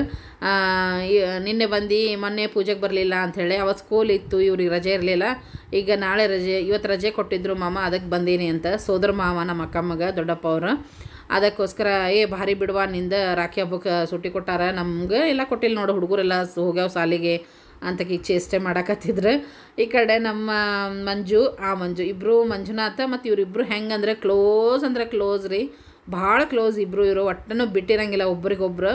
ನಿನ್ನೆ ಬಂದು ಮೊನ್ನೆ ಪೂಜೆಗೆ ಬರಲಿಲ್ಲ ಅಂಥೇಳಿ, ಅವತ್ತು ಸ್ಕೂಲ್ ಇತ್ತು, ಇವ್ರಿಗೆ ರಜೆ ಇರಲಿಲ್ಲ. ಈಗ ನಾಳೆ ರಜೆ, ಇವತ್ತು ರಜೆ ಕೊಟ್ಟಿದ್ರು ಮಾಮ, ಅದಕ್ಕೆ ಬಂದೀನಿ ಅಂತ. ಸೋದರ ಮಾವ ನಮ್ಮ ಅಕ್ಕಮ್ಮಗ ದೊಡ್ಡಪ್ಪ ಅವರು. ಅದಕ್ಕೋಸ್ಕರ ಏ ಭಾರಿ ಬಿಡುವ ನಿಂದ ರಾಖಿ ಹಬ್ಬಕ್ಕೆ ಸುಟ್ಟಿ ಕೊಟ್ಟಾರ, ನಮ್ಗೆ ಎಲ್ಲ ಕೊಟ್ಟಿಲ್ಲ ನೋಡು, ಹುಡುಗರೆಲ್ಲ ಹೋಗ್ಯಾವ ಸಾಲಿಗೆ ಅಂತಕ್ಕೆ ಚೇಷ್ಟೆ ಮಾಡಕತ್ತಿದ್ರು. ಈ ಕಡೆ ನಮ್ಮ ಮಂಜು ಆ ಮಂಜು ಇಬ್ಬರು ಮಂಜುನಾಥ ಮತ್ತು ಇವರಿಬ್ಬರು ಹೆಂಗಂದ್ರೆ ಕ್ಲೋಸ್ ಅಂದರೆ ಕ್ಲೋಸ್ ರೀ, ಭಾಳ ಕ್ಲೋಸ್ ಇಬ್ಬರು. ಇವರು ಒಟ್ಟನ್ನು ಬಿಟ್ಟಿರಂಗಿಲ್ಲ ಒಬ್ರಿಗೊಬ್ರು.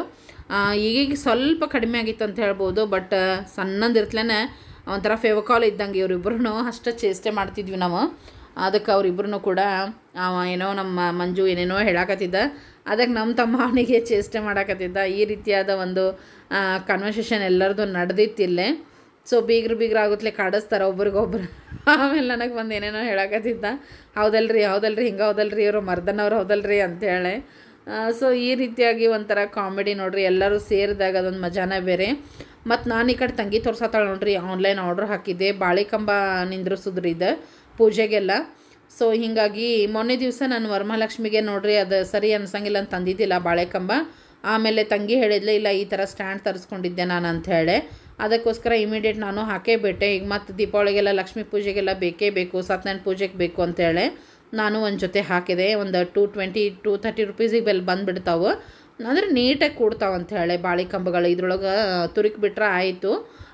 ಈಗೀಗ ಸ್ವಲ್ಪ ಕಡಿಮೆ ಆಗಿತ್ತು ಅಂತ ಹೇಳ್ಬೋದು. ಬಟ್ ಸಣ್ಣಂದಿರ್ತ್ಲೇ ಒಂಥರ ಫೇವಕಾಲ್ ಇದ್ದಂಗೆ ಇವರಿಬ್ಬರೂ ಅಷ್ಟು ಚೇಷ್ಟೆ ಮಾಡ್ತಿದ್ವಿ ನಾವು. ಅದಕ್ಕೆ ಅವರಿಬ್ಬರೂ ಕೂಡ ಅವ ಏನೋ ನಮ್ಮ ಮಂಜು ಏನೇನೋ ಹೇಳಕತ್ತಿದ್ದ, ಅದಕ್ಕೆ ನಮ್ಮ ತಮ್ಮ ಅವನಿಗೆ ಚೇಷ್ಟೆ ಮಾಡಕತ್ತಿದ್ದ. ಈ ರೀತಿಯಾದ ಒಂದು ಕನ್ವರ್ಸೇಷನ್ ಎಲ್ಲರದು ನಡೆದಿತ್ತಿಲ್ಲೇ. ಸೊ ಬೀಗ್ರು ಬೀಗ್ರು ಆಗುತ್ತಲೇ ಕಾಡಿಸ್ತಾರೆ ಒಬ್ರಿಗೊಬ್ರು. ಆಮೇಲೆ ನನಗೆ ಬಂದು ಏನೇನೋ ಹೇಳಕತ್ತಿದ್ದ, ಹೌದಲ್ರಿ ಹೌದಲ್ರಿ ಹಿಂಗೆ ಹೌದಲ್ರಿ ಇವರು ಮರ್ದನವ್ರು ಹೌದಲ್ರಿ ಅಂತೇಳಿ. ಸೊ ಈ ರೀತಿಯಾಗಿ ಒಂಥರ ಕಾಮಿಡಿ ನೋಡ್ರಿ. ಎಲ್ಲರೂ ಸೇರಿದಾಗ ಅದೊಂದು ಮಜಾನೇ ಬೇರೆ. ಮತ್ತು ನಾನು ಈ ಕಡೆ ತಂಗಿ ತೋರ್ಸತ್ತಾಳೆ ನೋಡ್ರಿ, ಆನ್ಲೈನ್ ಆರ್ಡ್ರ್ ಹಾಕಿದ್ದೆ ಬಾಳೆಕಂಬ ನಿಂದ್ರಿಸಿದ್ರಿ ಇದು ಪೂಜೆಗೆಲ್ಲ. ಸೊ ಹೀಗಾಗಿ ಮೊನ್ನೆ ದಿವಸ ನಾನು ವರಮಹಾಲಕ್ಷ್ಮಿಗೆ ನೋಡ್ರಿ ಅದು ಸರಿ ಅನ್ಸಂಗಿಲ್ಲ ಅಂತ ತಂದಿದ್ದಿಲ್ಲ ಬಾಳೆಕಂಬ. ಆಮೇಲೆ ತಂಗಿ ಹೇಳಿದ್ಲೆ ಇಲ್ಲ ಈ ಥರ ಸ್ಟ್ಯಾಂಡ್ ತರಿಸ್ಕೊಂಡಿದ್ದೆ ನಾನು ಅಂಥೇಳಿ. ಅದಕ್ಕೋಸ್ಕರ ಇಮಿಡಿಯೇಟ್ ನಾನು ಹಾಕೇ ಬಿಟ್ಟೆ. ಈಗ ಮತ್ತು ದೀಪಾವಳಿಗೆಲ್ಲ ಲಕ್ಷ್ಮೀ ಪೂಜೆಗೆಲ್ಲ ಬೇಕೇ ಬೇಕು, ಸತ್ಯನಾರಾಯಣ ಪೂಜೆಗೆ ಬೇಕು ಅಂತೇಳಿ ನಾನು ಒಂದು ಜೊತೆ ಹಾಕಿದೆ. ಒಂದು ಟೂ ಟ್ವೆಂಟಿ ಟೂ ತರ್ಟಿ ರುಪೀಸಿಗೆ ಬೆಲೆ ಬಂದುಬಿಡ್ತಾವೆ. ಅಂದರೆ ನೀಟಾಗಿ ಕೂಡ್ತಾವೆ ಅಂಥೇಳಿ ಬಾಳೆ ಕಂಬಗಳು. ಇದ್ರೊಳಗೆ ತುರುಕಿ ಬಿಟ್ರೆ ಆಯಿತು,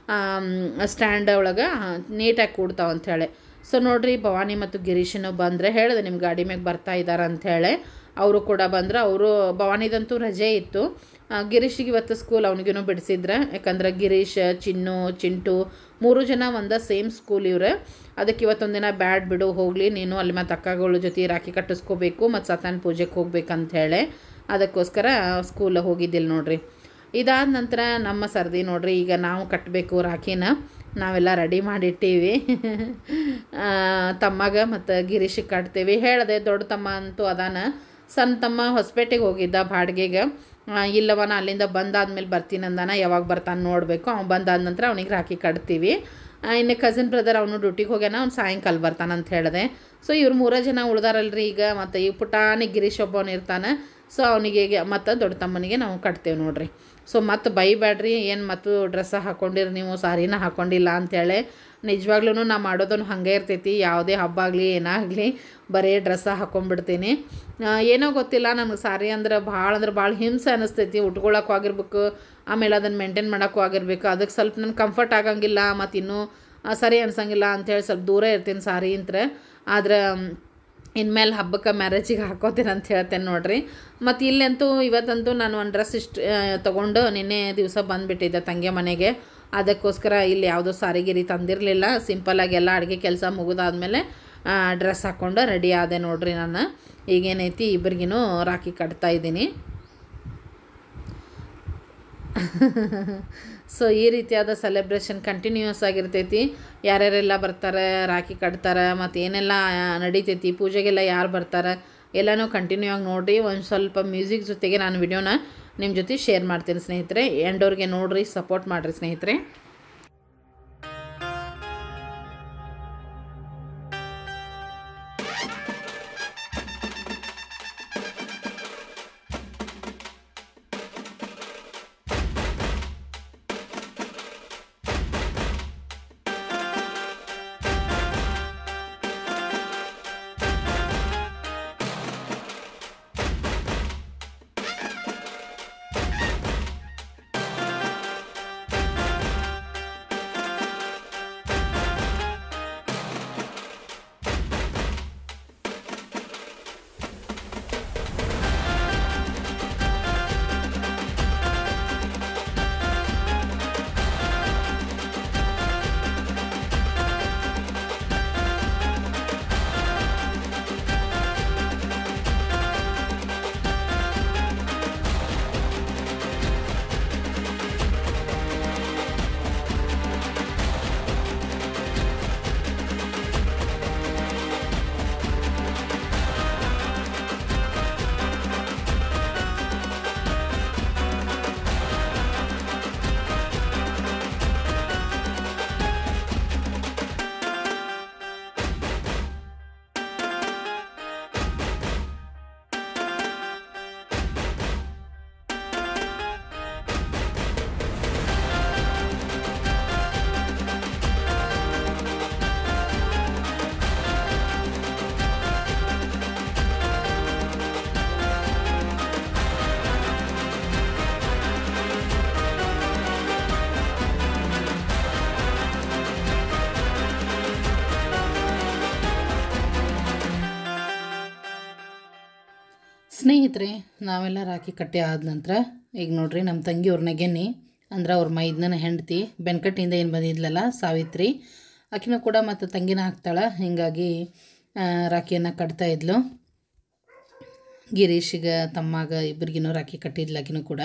ಸ್ಟ್ಯಾಂಡ್ ಒಳಗೆ ನೀಟಾಗಿ ಕೂಡ್ತಾವೆ ಅಂಥೇಳಿ. ಸೊ ನೋಡಿರಿ ಭವಾನಿ ಮತ್ತು ಗಿರೀಶನು ಬಂದರೆ ಹೇಳಿದೆ ನಿಮ್ಮ ಗಾಡಿ ಮ್ಯಾಗೆ ಬರ್ತಾ ಇದ್ದಾರೆ ಅಂಥೇಳಿ. ಅವರು ಕೂಡ ಬಂದ್ರೆ. ಅವರು ಭವಾನಿದಂತೂ ರಜೆ ಇತ್ತು, ಗಿರೀಶಿಗೆ ಇವತ್ತು ಸ್ಕೂಲ್ ಅವನಿಗೂ ಬಿಡಿಸಿದ್ರೆ. ಯಾಕಂದ್ರೆ ಗಿರೀಶ್ ಚಿನ್ನು ಚಿಂಟು ಮೂರು ಜನ ಒಂದ ಸೇಮ್ ಸ್ಕೂಲ್ ಇವ್ರೆ. ಅದಕ್ಕೆ ಇವತ್ತೊಂದಿನ ಬ್ಯಾಡ್ ಬಿಡು ಹೋಗಲಿ ನೀನು ಅಲ್ಲಿ ಮತ್ತು ಅಕ್ಕಗಳ ಜೊತೆ ರಾಖಿ ಕಟ್ಟಿಸ್ಕೋಬೇಕು ಮತ್ತು ಸತ್ಯನಾರಾಯಣ ಪೂಜೆಗೆ ಹೋಗ್ಬೇಕಂಥೇಳಿ ಅದಕ್ಕೋಸ್ಕರ ಸ್ಕೂಲ್ ಹೋಗಿದ್ದಿಲ್ಲ ನೋಡ್ರಿ. ಇದಾದ ನಂತರ ನಮ್ಮ ಸರ್ದಿ ನೋಡ್ರಿ, ಈಗ ನಾವು ಕಟ್ಟಬೇಕು ರಾಖಿನ. ನಾವೆಲ್ಲ ರೆಡಿ ಮಾಡಿಟ್ಟೀವಿ. ತಮ್ಮಗ ಮತ್ತು ಗಿರೀಶಿಗೆ ಕಟ್ತೀವಿ. ಹೇಳಿದೆ ದೊಡ್ಡ ತಮ್ಮ ಅಂತೂ ಅದಾನ, ಸಣ್ಣ ತಮ್ಮ ಹೊಸಪೇಟೆಗೆ ಹೋಗಿದ್ದ ಬಾಡಿಗೆಗೆ. ಇಲ್ಲವನ ಅಲ್ಲಿಂದ ಬಂದಾದ್ಮೇಲೆ ಬರ್ತೀನಿ ಅಂದಾನ, ಯಾವಾಗ ಬರ್ತಾನೆ ನೋಡಬೇಕು. ಅವ್ನು ಬಂದಾದ ನಂತರ ಅವ್ನಿಗೆ ರಾಖಿ ಕಟ್ತೀವಿ. ಇನ್ನು ಕಸಿನ್ ಬ್ರದರ್ ಅವನು ಡ್ಯೂಟಿಗೆ ಹೋಗ್ಯಾನ, ಅವ್ನು ಸಾಯಂಕಾಲ ಬರ್ತಾನೆ ಅಂತ ಹೇಳಿದೆ. ಸೊ ಇವ್ರು ಮೂರೇ ಜನ ಉಳ್ದಾರಲ್ರಿ ಈಗ. ಮತ್ತು ಈ ಪುಟಾಣಿ ಗಿರೀಶ್ ಒಬ್ಬವನು ಇರ್ತಾನೆ. ಸೊ ಅವನಿಗೆ ಮತ್ತು ದೊಡ್ಡ ತಮ್ಮನಿಗೆ ನಾವು ಕಟ್ತೇವೆ ನೋಡಿರಿ. ಸೊ ಮತ್ತು ಬೈಬೇಡ್ರಿ, ಏನು ಮತ್ತು ಡ್ರೆಸ್ಸ ಹಾಕ್ಕೊಂಡಿರಿ ನೀವು, ಸಾರಿನ ಹಾಕ್ಕೊಂಡಿಲ್ಲ ಅಂಥೇಳಿ. ನಿಜವಾಗ್ಲೂ ನಾ ಮಾಡೋದನ್ನು ಹಾಗೆ ಇರ್ತೈತಿ. ಯಾವುದೇ ಹಬ್ಬ ಆಗಲಿ ಏನಾಗಲಿ ಬರೀ ಡ್ರೆಸ್ಸ ಹಾಕ್ಕೊಂಡ್ಬಿಡ್ತೀನಿ. ಏನೋ ಗೊತ್ತಿಲ್ಲ, ನನಗೆ ಸಾರಿ ಅಂದ್ರೆ ಭಾಳ ಅಂದ್ರೆ ಭಾಳ ಹಿಂಸೆ ಅನ್ನಿಸ್ತೈತಿ. ಉಟ್ಕೊಳ್ಳೋಕ್ಕೂ ಆಗಿರ್ಬೇಕು, ಆಮೇಲೆ ಅದನ್ನು ಮೇಂಟೈನ್ ಮಾಡೋಕ್ಕೂ ಆಗಿರ್ಬೇಕು. ಅದಕ್ಕೆ ಸ್ವಲ್ಪ ನನಗೆ ಕಂಫರ್ಟ್ ಆಗಂಗಿಲ್ಲ, ಮತ್ತು ಇನ್ನೂ ಸರಿ ಅನ್ಸಂಗಿಲ್ಲ ಅಂಥೇಳಿ ಸ್ವಲ್ಪ ದೂರ ಇರ್ತೀನಿ ಸಾರಿ ಅಂತ. ಆದ್ರೆ ಇನ್ಮೇಲೆ ಹಬ್ಬಕ್ಕೆ ಮ್ಯಾರೇಜಿಗೆ ಹಾಕೋತೀನಿ ಅಂತ ಹೇಳ್ತೇನೆ ನೋಡಿರಿ. ಮತ್ತು ಇಲ್ಲಂತೂ ಇವತ್ತಂತೂ ನಾನು ಒಂದು ಡ್ರೆಸ್ ಇಷ್ಟು ತೊಗೊಂಡು ನಿನ್ನೆ ದಿವಸ ಬಂದುಬಿಟ್ಟಿದ್ದೆ ತಂಗಿ ಮನೆಗೆ. ಅದಕ್ಕೋಸ್ಕರ ಇಲ್ಲಿ ಯಾವುದೋ ಸಾರಿಗಿರಿ ತಂದಿರಲಿಲ್ಲ. ಸಿಂಪಲ್ಲಾಗಿ ಎಲ್ಲ ಅಡುಗೆ ಕೆಲಸ ಮುಗಿದಾದ್ಮೇಲೆ ಡ್ರೆಸ್ ಹಾಕ್ಕೊಂಡು ರೆಡಿ ಆದೆ ನೋಡಿರಿ. ನಾನು ಈಗೇನೈತಿ ಇಬ್ಬರಿಗೂ ರಾಖಿ ಕಟ್ತಾ ಇದ್ದೀನಿ. ಸೊ ಈ ರೀತಿಯಾದ ಸೆಲೆಬ್ರೇಷನ್ ಕಂಟಿನ್ಯೂಯಸ್ ಆಗಿರ್ತೈತಿ. ಯಾರ್ಯಾರೆಲ್ಲ ಬರ್ತಾರೆ, ರಾಖಿ ಕಟ್ತಾರೆ, ಮತ್ತು ಏನೆಲ್ಲ ನಡೀತೈತಿ, ಪೂಜೆಗೆಲ್ಲ ಯಾರು ಬರ್ತಾರೆ ಎಲ್ಲನೂ ಕಂಟಿನ್ಯೂ ಆಗಿ ನೋಡಿರಿ. ಒಂದು ಸ್ವಲ್ಪ ಮ್ಯೂಸಿಕ್ ಜೊತೆಗೆ ನಾನು ವಿಡಿಯೋನ ನಿಮ್ಮ ಜೊತೆ ಶೇರ್ ಮಾಡ್ತೀನಿ ಸ್ನೇಹಿತರೆ. ಎಂಡೋರ್ಗೆ ನೋಡಿರಿ, ಸಪೋರ್ಟ್ ಮಾಡಿರಿ ಸ್ನೇಹಿತರೆ. ಸ್ನೇಹಿತರೆ, ನಾವೆಲ್ಲ ರಾಖಿ ಕಟ್ಟಿ ಆದ ನಂತರ ಈಗ ನೋಡ್ರಿ ನಮ್ಮ ತಂಗಿಯವ್ರ ನೆಗೆನ್ನಿ ಅಂದ್ರೆ ಅವ್ರ ಮೈದನ ಹೆಂಡತಿ ಬೆನ್ಕಟ್ಟಿಂದ ಏನು ಬಂದಿದ್ಲಲ್ಲ ಸಾವಿತ್ರಿ, ಆಕಿನೂ ಕೂಡ ಮತ್ತು ತಂಗಿನ ಹಾಕ್ತಾಳೆ. ಹೀಗಾಗಿ ರಾಖಿಯನ್ನು ಕಟ್ತಾ ಇದ್ಲು. ಗಿರೀಶಿಗೆ ತಮ್ಮಾಗ ಇಬ್ಬರಿಗಿನೂ ರಾಖಿ ಕಟ್ಟಿದ್ಲು ಆಕಿನೂ ಕೂಡ.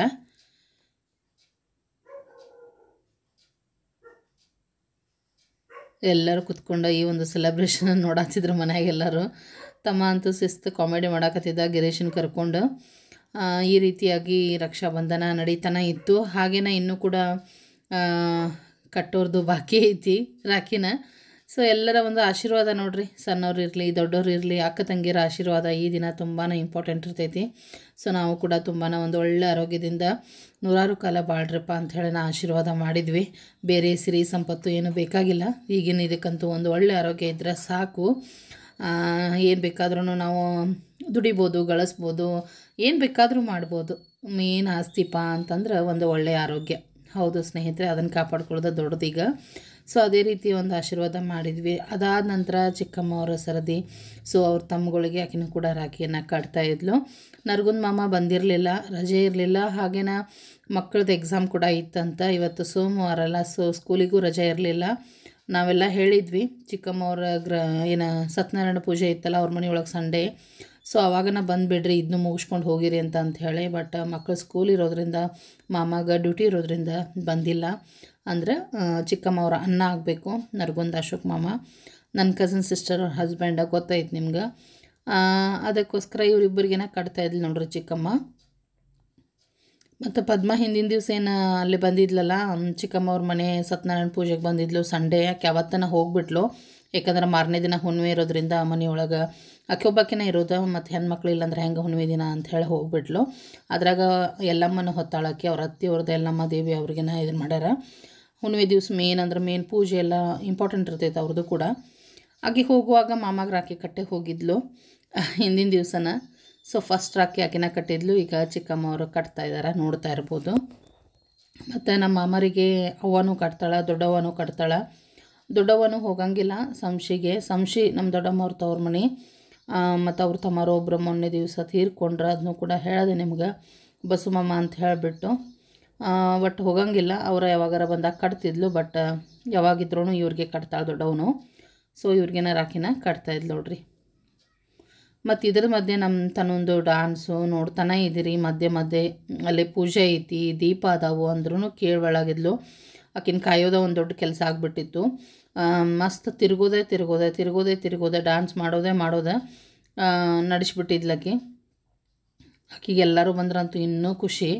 ಎಲ್ಲರೂ ಕುತ್ಕೊಂಡು ಈ ಒಂದು ಸೆಲೆಬ್ರೇಷನ್ ನೋಡಾತಿದ್ರು ಮನೆಯಾಗೆಲ್ಲರೂ. ತಮ್ಮ ಅಂತೂ ಶಿಸ್ತು ಕಾಮಿಡಿ ಮಾಡಾಕತ್ತಿದ್ದ ಗಿರೀಶನ ಕರ್ಕೊಂಡು. ಈ ರೀತಿಯಾಗಿ ರಕ್ಷಾಬಂಧನ ನಡೀತಾನೆ ಇತ್ತು. ಹಾಗೇನ ಇನ್ನೂ ಕೂಡ ಕಟ್ಟೋರ್ದು ಬಾಕಿ ಐತಿ ರಾಖಿನ. ಸೊ ಎಲ್ಲರ ಒಂದು ಆಶೀರ್ವಾದ ನೋಡ್ರಿ, ಸಣ್ಣವ್ರು ಇರಲಿ ದೊಡ್ಡವ್ರು ಇರಲಿ, ಅಕ್ಕ ತಂಗಿರ ಆಶೀರ್ವಾದ ಈ ದಿನ ತುಂಬಾ ಇಂಪಾರ್ಟೆಂಟ್ ಇರ್ತೈತಿ. ಸೊ ನಾವು ಕೂಡ ತುಂಬಾ ಒಂದು ಒಳ್ಳೆ ಆರೋಗ್ಯದಿಂದ ನೂರಾರು ಕಾಲ ಬಾಳ್ರಪ್ಪ ಅಂಥೇಳಿ ನಾ ಆಶೀರ್ವಾದ ಮಾಡಿದ್ವಿ. ಬೇರೆ ಸಿರಿ ಸಂಪತ್ತು ಏನು ಬೇಕಾಗಿಲ್ಲ. ಈಗಿನ ಇದಕ್ಕಂತೂ ಒಂದು ಒಳ್ಳೆ ಆರೋಗ್ಯ ಇದ್ದರೆ ಸಾಕು. ಏನು ಬೇಕಾದ್ರೂ ನಾವು ದುಡಿಬೋದು, ಗಳಿಸ್ಬೋದು, ಏನು ಬೇಕಾದರೂ ಮಾಡ್ಬೋದು. ಮೇನ್ ಆಸ್ತಿಪ ಅಂತಂದ್ರೆ ಒಂದು ಒಳ್ಳೆಯ ಆರೋಗ್ಯ. ಹೌದು ಸ್ನೇಹಿತರೆ, ಅದನ್ನು ಕಾಪಾಡ್ಕೊಳ್ಳೋದು ದೊಡ್ಡದೀಗ. ಸೊ ಅದೇ ರೀತಿ ಒಂದು ಆಶೀರ್ವಾದ ಮಾಡಿದ್ವಿ. ಅದಾದ ನಂತರ ಚಿಕ್ಕಮ್ಮ ಅವರ ಸರದಿ, ಸೊ ಅವ್ರ ತಮ್ಮಗಳಿಗೆ ಆಕಿನೂ ಕೂಡ ರಾಖಿಯನ್ನು ಕಟ್ತಾ ಇದ್ಲು. ನರ್ಗುಂದ್ ಮಾಮ ಬಂದಿರಲಿಲ್ಲ, ರಜೆ ಇರಲಿಲ್ಲ. ಹಾಗೇನ ಮಕ್ಕಳದ್ದು ಎಕ್ಸಾಮ್ ಕೂಡ ಇತ್ತಂತ. ಇವತ್ತು ಸೋಮವಾರ ಅಲ್ಲ, ಸೊ ಸ್ಕೂಲಿಗೂ ರಜೆ ಇರಲಿಲ್ಲ. ನಾವೆಲ್ಲ ಹೇಳಿದ್ವಿ ಚಿಕ್ಕಮ್ಮವ್ರ ಗ್ರ ಏನು ಸತ್ಯನಾರಾಯಣ ಪೂಜೆ ಇತ್ತಲ್ಲ ಅವ್ರ ಮನೆಯೊಳಗೆ ಸಂಡೇ, ಸೊ ಆವಾಗನ ಬಂದುಬಿಡ್ರಿ ಇದನ್ನು ಮುಗಿಸ್ಕೊಂಡು ಹೋಗಿರಿ ಅಂತ ಅಂತ ಹೇಳಿ. ಬಟ್ ಮಕ್ಕಳು ಸ್ಕೂಲ್ ಇರೋದ್ರಿಂದ, ಮಾಮಾಗ ಡ್ಯೂಟಿ ಇರೋದ್ರಿಂದ ಬಂದಿಲ್ಲ. ಅಂದರೆ ಚಿಕ್ಕಮ್ಮವ್ರ ಅಣ್ಣ ಆಗಬೇಕು, ನರ್ಗುಂದ್ ಅಶೋಕ್ ಮಾಮ, ನನ್ನ ಕಸಿನ್ ಸಿಸ್ಟರ್ ಅವ್ರ ಹಸ್ಬೆಂಡ, ಗೊತ್ತಾಯ್ತು ನಿಮ್ಗೆ. ಅದಕ್ಕೋಸ್ಕರ ಇವರಿಬ್ಬರಿಗೇನ ಕಟ್ತಾ ಇದ್ಲು ನೋಡ್ರಿ ಚಿಕ್ಕಮ್ಮ. ಮತ್ತು ಪದ್ಮ ಹಿಂದಿನ ದಿವಸ ಏನು ಅಲ್ಲಿ ಬಂದಿದ್ಲಲ್ಲ ಚಿಕ್ಕಮ್ಮವ್ರ ಮನೆ ಸತ್ಯನಾರಾಯಣ ಪೂಜೆಗೆ ಬಂದಿದ್ಲು ಸಂಡೇ. ಯಾಕೆ ಅವತ್ತನ ಹೋಗ್ಬಿಟ್ಲು, ಯಾಕಂದ್ರೆ ಮಾರನೇ ದಿನ ಹುಣ್ಣಿಮೆ ಇರೋದ್ರಿಂದ ಮನೆಯೊಳಗೆ ಆಕೆ ಒಬ್ಬಾಕಿನ ಇರೋದು, ಮತ್ತು ಹೆಣ್ಮಕ್ಳು ಇಲ್ಲಾಂದ್ರೆ ಹೆಂಗೆ ಹುಣ್ಣಿಮೆ ದಿನ ಅಂತ ಹೇಳಿ ಹೋಗ್ಬಿಟ್ಲು. ಅದ್ರಾಗ ಎಲ್ಲಮ್ಮನ ಹೊತ್ತಾಳಕ್ಕೆ ಅವ್ರ ಅತ್ತಿ ಅವ್ರದ್ದು ಎಲ್ಲಮ್ಮ ದೇವಿ ಅವ್ರಿಗೇನ ಇದನ್ನು ಮಾಡ್ಯಾರ. ಹುಣ್ಣಿಮೆ ದಿವಸ ಮೇನ್ ಅಂದ್ರೆ ಮೇನ್ ಪೂಜೆ ಎಲ್ಲ ಇಂಪಾರ್ಟೆಂಟ್ ಇರ್ತೈತೆ ಅವ್ರದ್ದು ಕೂಡ. ಆಕೆ ಹೋಗುವಾಗ ಮಾಮಾಗೆ ರಾಖಿ ಕಟ್ಟೆ ಹೋಗಿದ್ಲು ಹಿಂದಿನ ದಿವಸನ. ಸೊ ಫಸ್ಟ್ ರಾಖಿ ಆಕೆನ ಕಟ್ಟಿದ್ಲು. ಈಗ ಚಿಕ್ಕಮ್ಮ ಅವರು ಕಟ್ತಾ ಇದ್ದಾರೆ, ನೋಡ್ತಾ ಇರ್ಬೋದು. ಮತ್ತು ನಮ್ಮ ಮಾಮರಿಗೆ ಅವ್ವನೂ ಕಟ್ತಾಳೆ, ದೊಡ್ಡವ್ವನೂ ಕಟ್ತಾಳೆ. ದೊಡ್ಡವ್ವನೂ ಹೋಗಂಗಿಲ್ಲ ಸಂಶಿಗೆ. ಸಂಶಿ ನಮ್ಮ ದೊಡ್ಡಮ್ಮವ್ರ ತವ್ರ ಮನೆ. ಮತ್ತು ಅವ್ರ ತಮ್ಮರು ಒಬ್ಬರು ಮೊನ್ನೆ ದಿವಸ ತೀರ್ಕೊಂಡ್ರೆ, ಅದನ್ನು ಕೂಡ ಹೇಳಿದೆ ನಿಮ್ಗೆ, ಬಸುಮಮ್ಮ ಅಂತ ಹೇಳಿಬಿಟ್ಟು. ಬಟ್ ಹೋಗಂಗಿಲ್ಲ, ಅವರ ಯಾವಾಗಾರ ಬಂದಾಗ ಕಟ್ತಿದ್ಲು. ಬಟ್ ಯಾವಾಗಿದ್ರೂ ಇವ್ರಿಗೆ ಕಟ್ತಾಳೆ ದೊಡ್ಡವನು. ಸೊ ಇವ್ರಿಗೇನ ರಾಖಿನ ಕಟ್ತಾಯಿದ್ಲು ನೋಡ್ರಿ. ಮತ್ತು ಇದ್ರ ಮಧ್ಯೆ ನಮ್ಮ ತನ್ನೊಂದು ಡಾನ್ಸು ನೋಡ್ತಾನೆ ಇದ್ದೀರಿ. ಮಧ್ಯೆ ಮಧ್ಯೆ ಅಲ್ಲಿ ಪೂಜೆ ಐತಿ, ದೀಪ ಅದಾವು ಅಂದ್ರೂ ಕೇಳೊಳಗಿದ್ಲು. ಆಕಿನ ಕಾಯೋದ ಒಂದು ದೊಡ್ಡ ಕೆಲಸ ಆಗಿಬಿಟ್ಟಿತ್ತು. ಮಸ್ತ್ ತಿರುಗೋದೆ ತಿರುಗೋದೆ ತಿರುಗೋದೆ ತಿರುಗೋದೆ ಡ್ಯಾನ್ಸ್ ಮಾಡೋದೇ ಮಾಡೋದೆ ನಡೆಸ್ಬಿಟ್ಟಿದ್ಲಕ್ಕಿ. ಆಕಿಗೆ ಎಲ್ಲರೂ ಬಂದ್ರಂತೂ ಇನ್ನೂ ಖುಷಿ,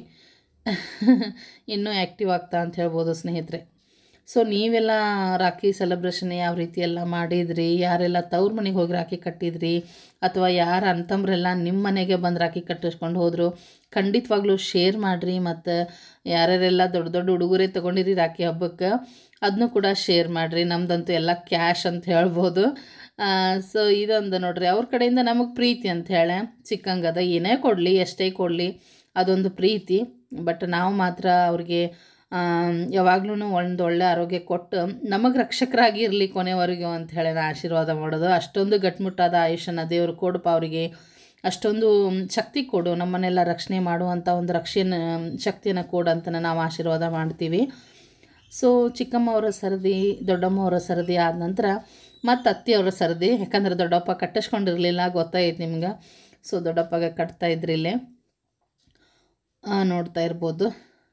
ಇನ್ನೂ ಆ್ಯಕ್ಟಿವ್ ಆಗ್ತಾ ಅಂತ ಹೇಳ್ಬೋದು ಸ್ನೇಹಿತರೆ. ಸೊ ನೀವೆಲ್ಲ ರಾಖಿ ಸೆಲೆಬ್ರೇಷನ್ ಯಾವ ರೀತಿ ಎಲ್ಲ ಮಾಡಿದ್ರಿ, ಯಾರೆಲ್ಲ ತವ್ರ ಮನೆಗೆ ಹೋಗಿ ರಾಖಿ ಕಟ್ಟಿದ್ರಿ, ಅಥವಾ ಯಾರು ಅಂತಂಬ್ರೆಲ್ಲ ನಿಮ್ಮ ಮನೆಗೆ ಬಂದು ರಾಖಿ ಕಟ್ಟಿಸ್ಕೊಂಡು ಹೋದರು, ಖಂಡಿತವಾಗ್ಲೂ ಶೇರ್ ಮಾಡಿರಿ. ಮತ್ತು ಯಾರ್ಯಾರೆಲ್ಲ ದೊಡ್ಡ ದೊಡ್ಡ ಉಡುಗೊರೆ ತೊಗೊಂಡಿರಿ ರಾಖಿ ಹಬ್ಬಕ್ಕೆ, ಅದನ್ನೂ ಕೂಡ ಶೇರ್ ಮಾಡಿರಿ. ನಮ್ಮದಂತೂ ಎಲ್ಲ ಕ್ಯಾಶ್ ಅಂತ ಹೇಳ್ಬೋದು. ಸೊ ಇದೊಂದು ನೋಡ್ರಿ, ಅವ್ರ ಕಡೆಯಿಂದ ನಮಗೆ ಪ್ರೀತಿ ಅಂತ ಹೇಳಿ ಸಿಕ್ಕಂಗದ. ಏನೇ ಕೊಡಲಿ ಎಷ್ಟೇ ಕೊಡಲಿ ಅದೊಂದು ಪ್ರೀತಿ. ಬಟ್ ನಾವು ಮಾತ್ರ ಅವ್ರಿಗೆ ಯಾವಾಗ್ಲೂ ಒಂದು ಒಳ್ಳೆ ಆರೋಗ್ಯ ಕೊಟ್ಟು ನಮಗೆ ರಕ್ಷಕರಾಗಿ ಇರಲಿ ಕೊನೆವರೆಗೂ ಅಂತ ಹೇಳಿ ನಾ ಆಶೀರ್ವಾದ ಮಾಡೋದು. ಅಷ್ಟೊಂದು ಗಟ್ಟಿಮುಟ್ಟಾದ ಆಯುಷ್ಯನ ದೇವರು ಕೊಡಪ್ಪ ಅವರಿಗೆ, ಅಷ್ಟೊಂದು ಶಕ್ತಿ ಕೊಡು, ನಮ್ಮನ್ನೆಲ್ಲ ರಕ್ಷಣೆ ಮಾಡುವಂಥ ಒಂದು ರಕ್ಷಣೆ ಶಕ್ತಿಯನ್ನು ಕೊಡು ಅಂತ ನಾವು ಆಶೀರ್ವಾದ ಮಾಡ್ತೀವಿ. ಸೊ ಚಿಕ್ಕಮ್ಮವರ ಸರದಿ, ದೊಡ್ಡಮ್ಮವರ ಸರದಿ ಆದ ನಂತರ ಮತ್ತು ಅತ್ತಿಯವರ ಸರದಿ. ಯಾಕಂದ್ರೆ ದೊಡ್ಡಪ್ಪ ಕಟ್ಟಿಸ್ಕೊಂಡಿರಲಿಲ್ಲ, ಗೊತ್ತಾಯ್ತು ನಿಮ್ಗೆ. ಸೊ ದೊಡ್ಡಪ್ಪಗೆ ಕಟ್ತಾ ಇದ್ರಿ ಇಲ್ಲೇ ನೋಡ್ತಾ ಇರ್ಬೋದು.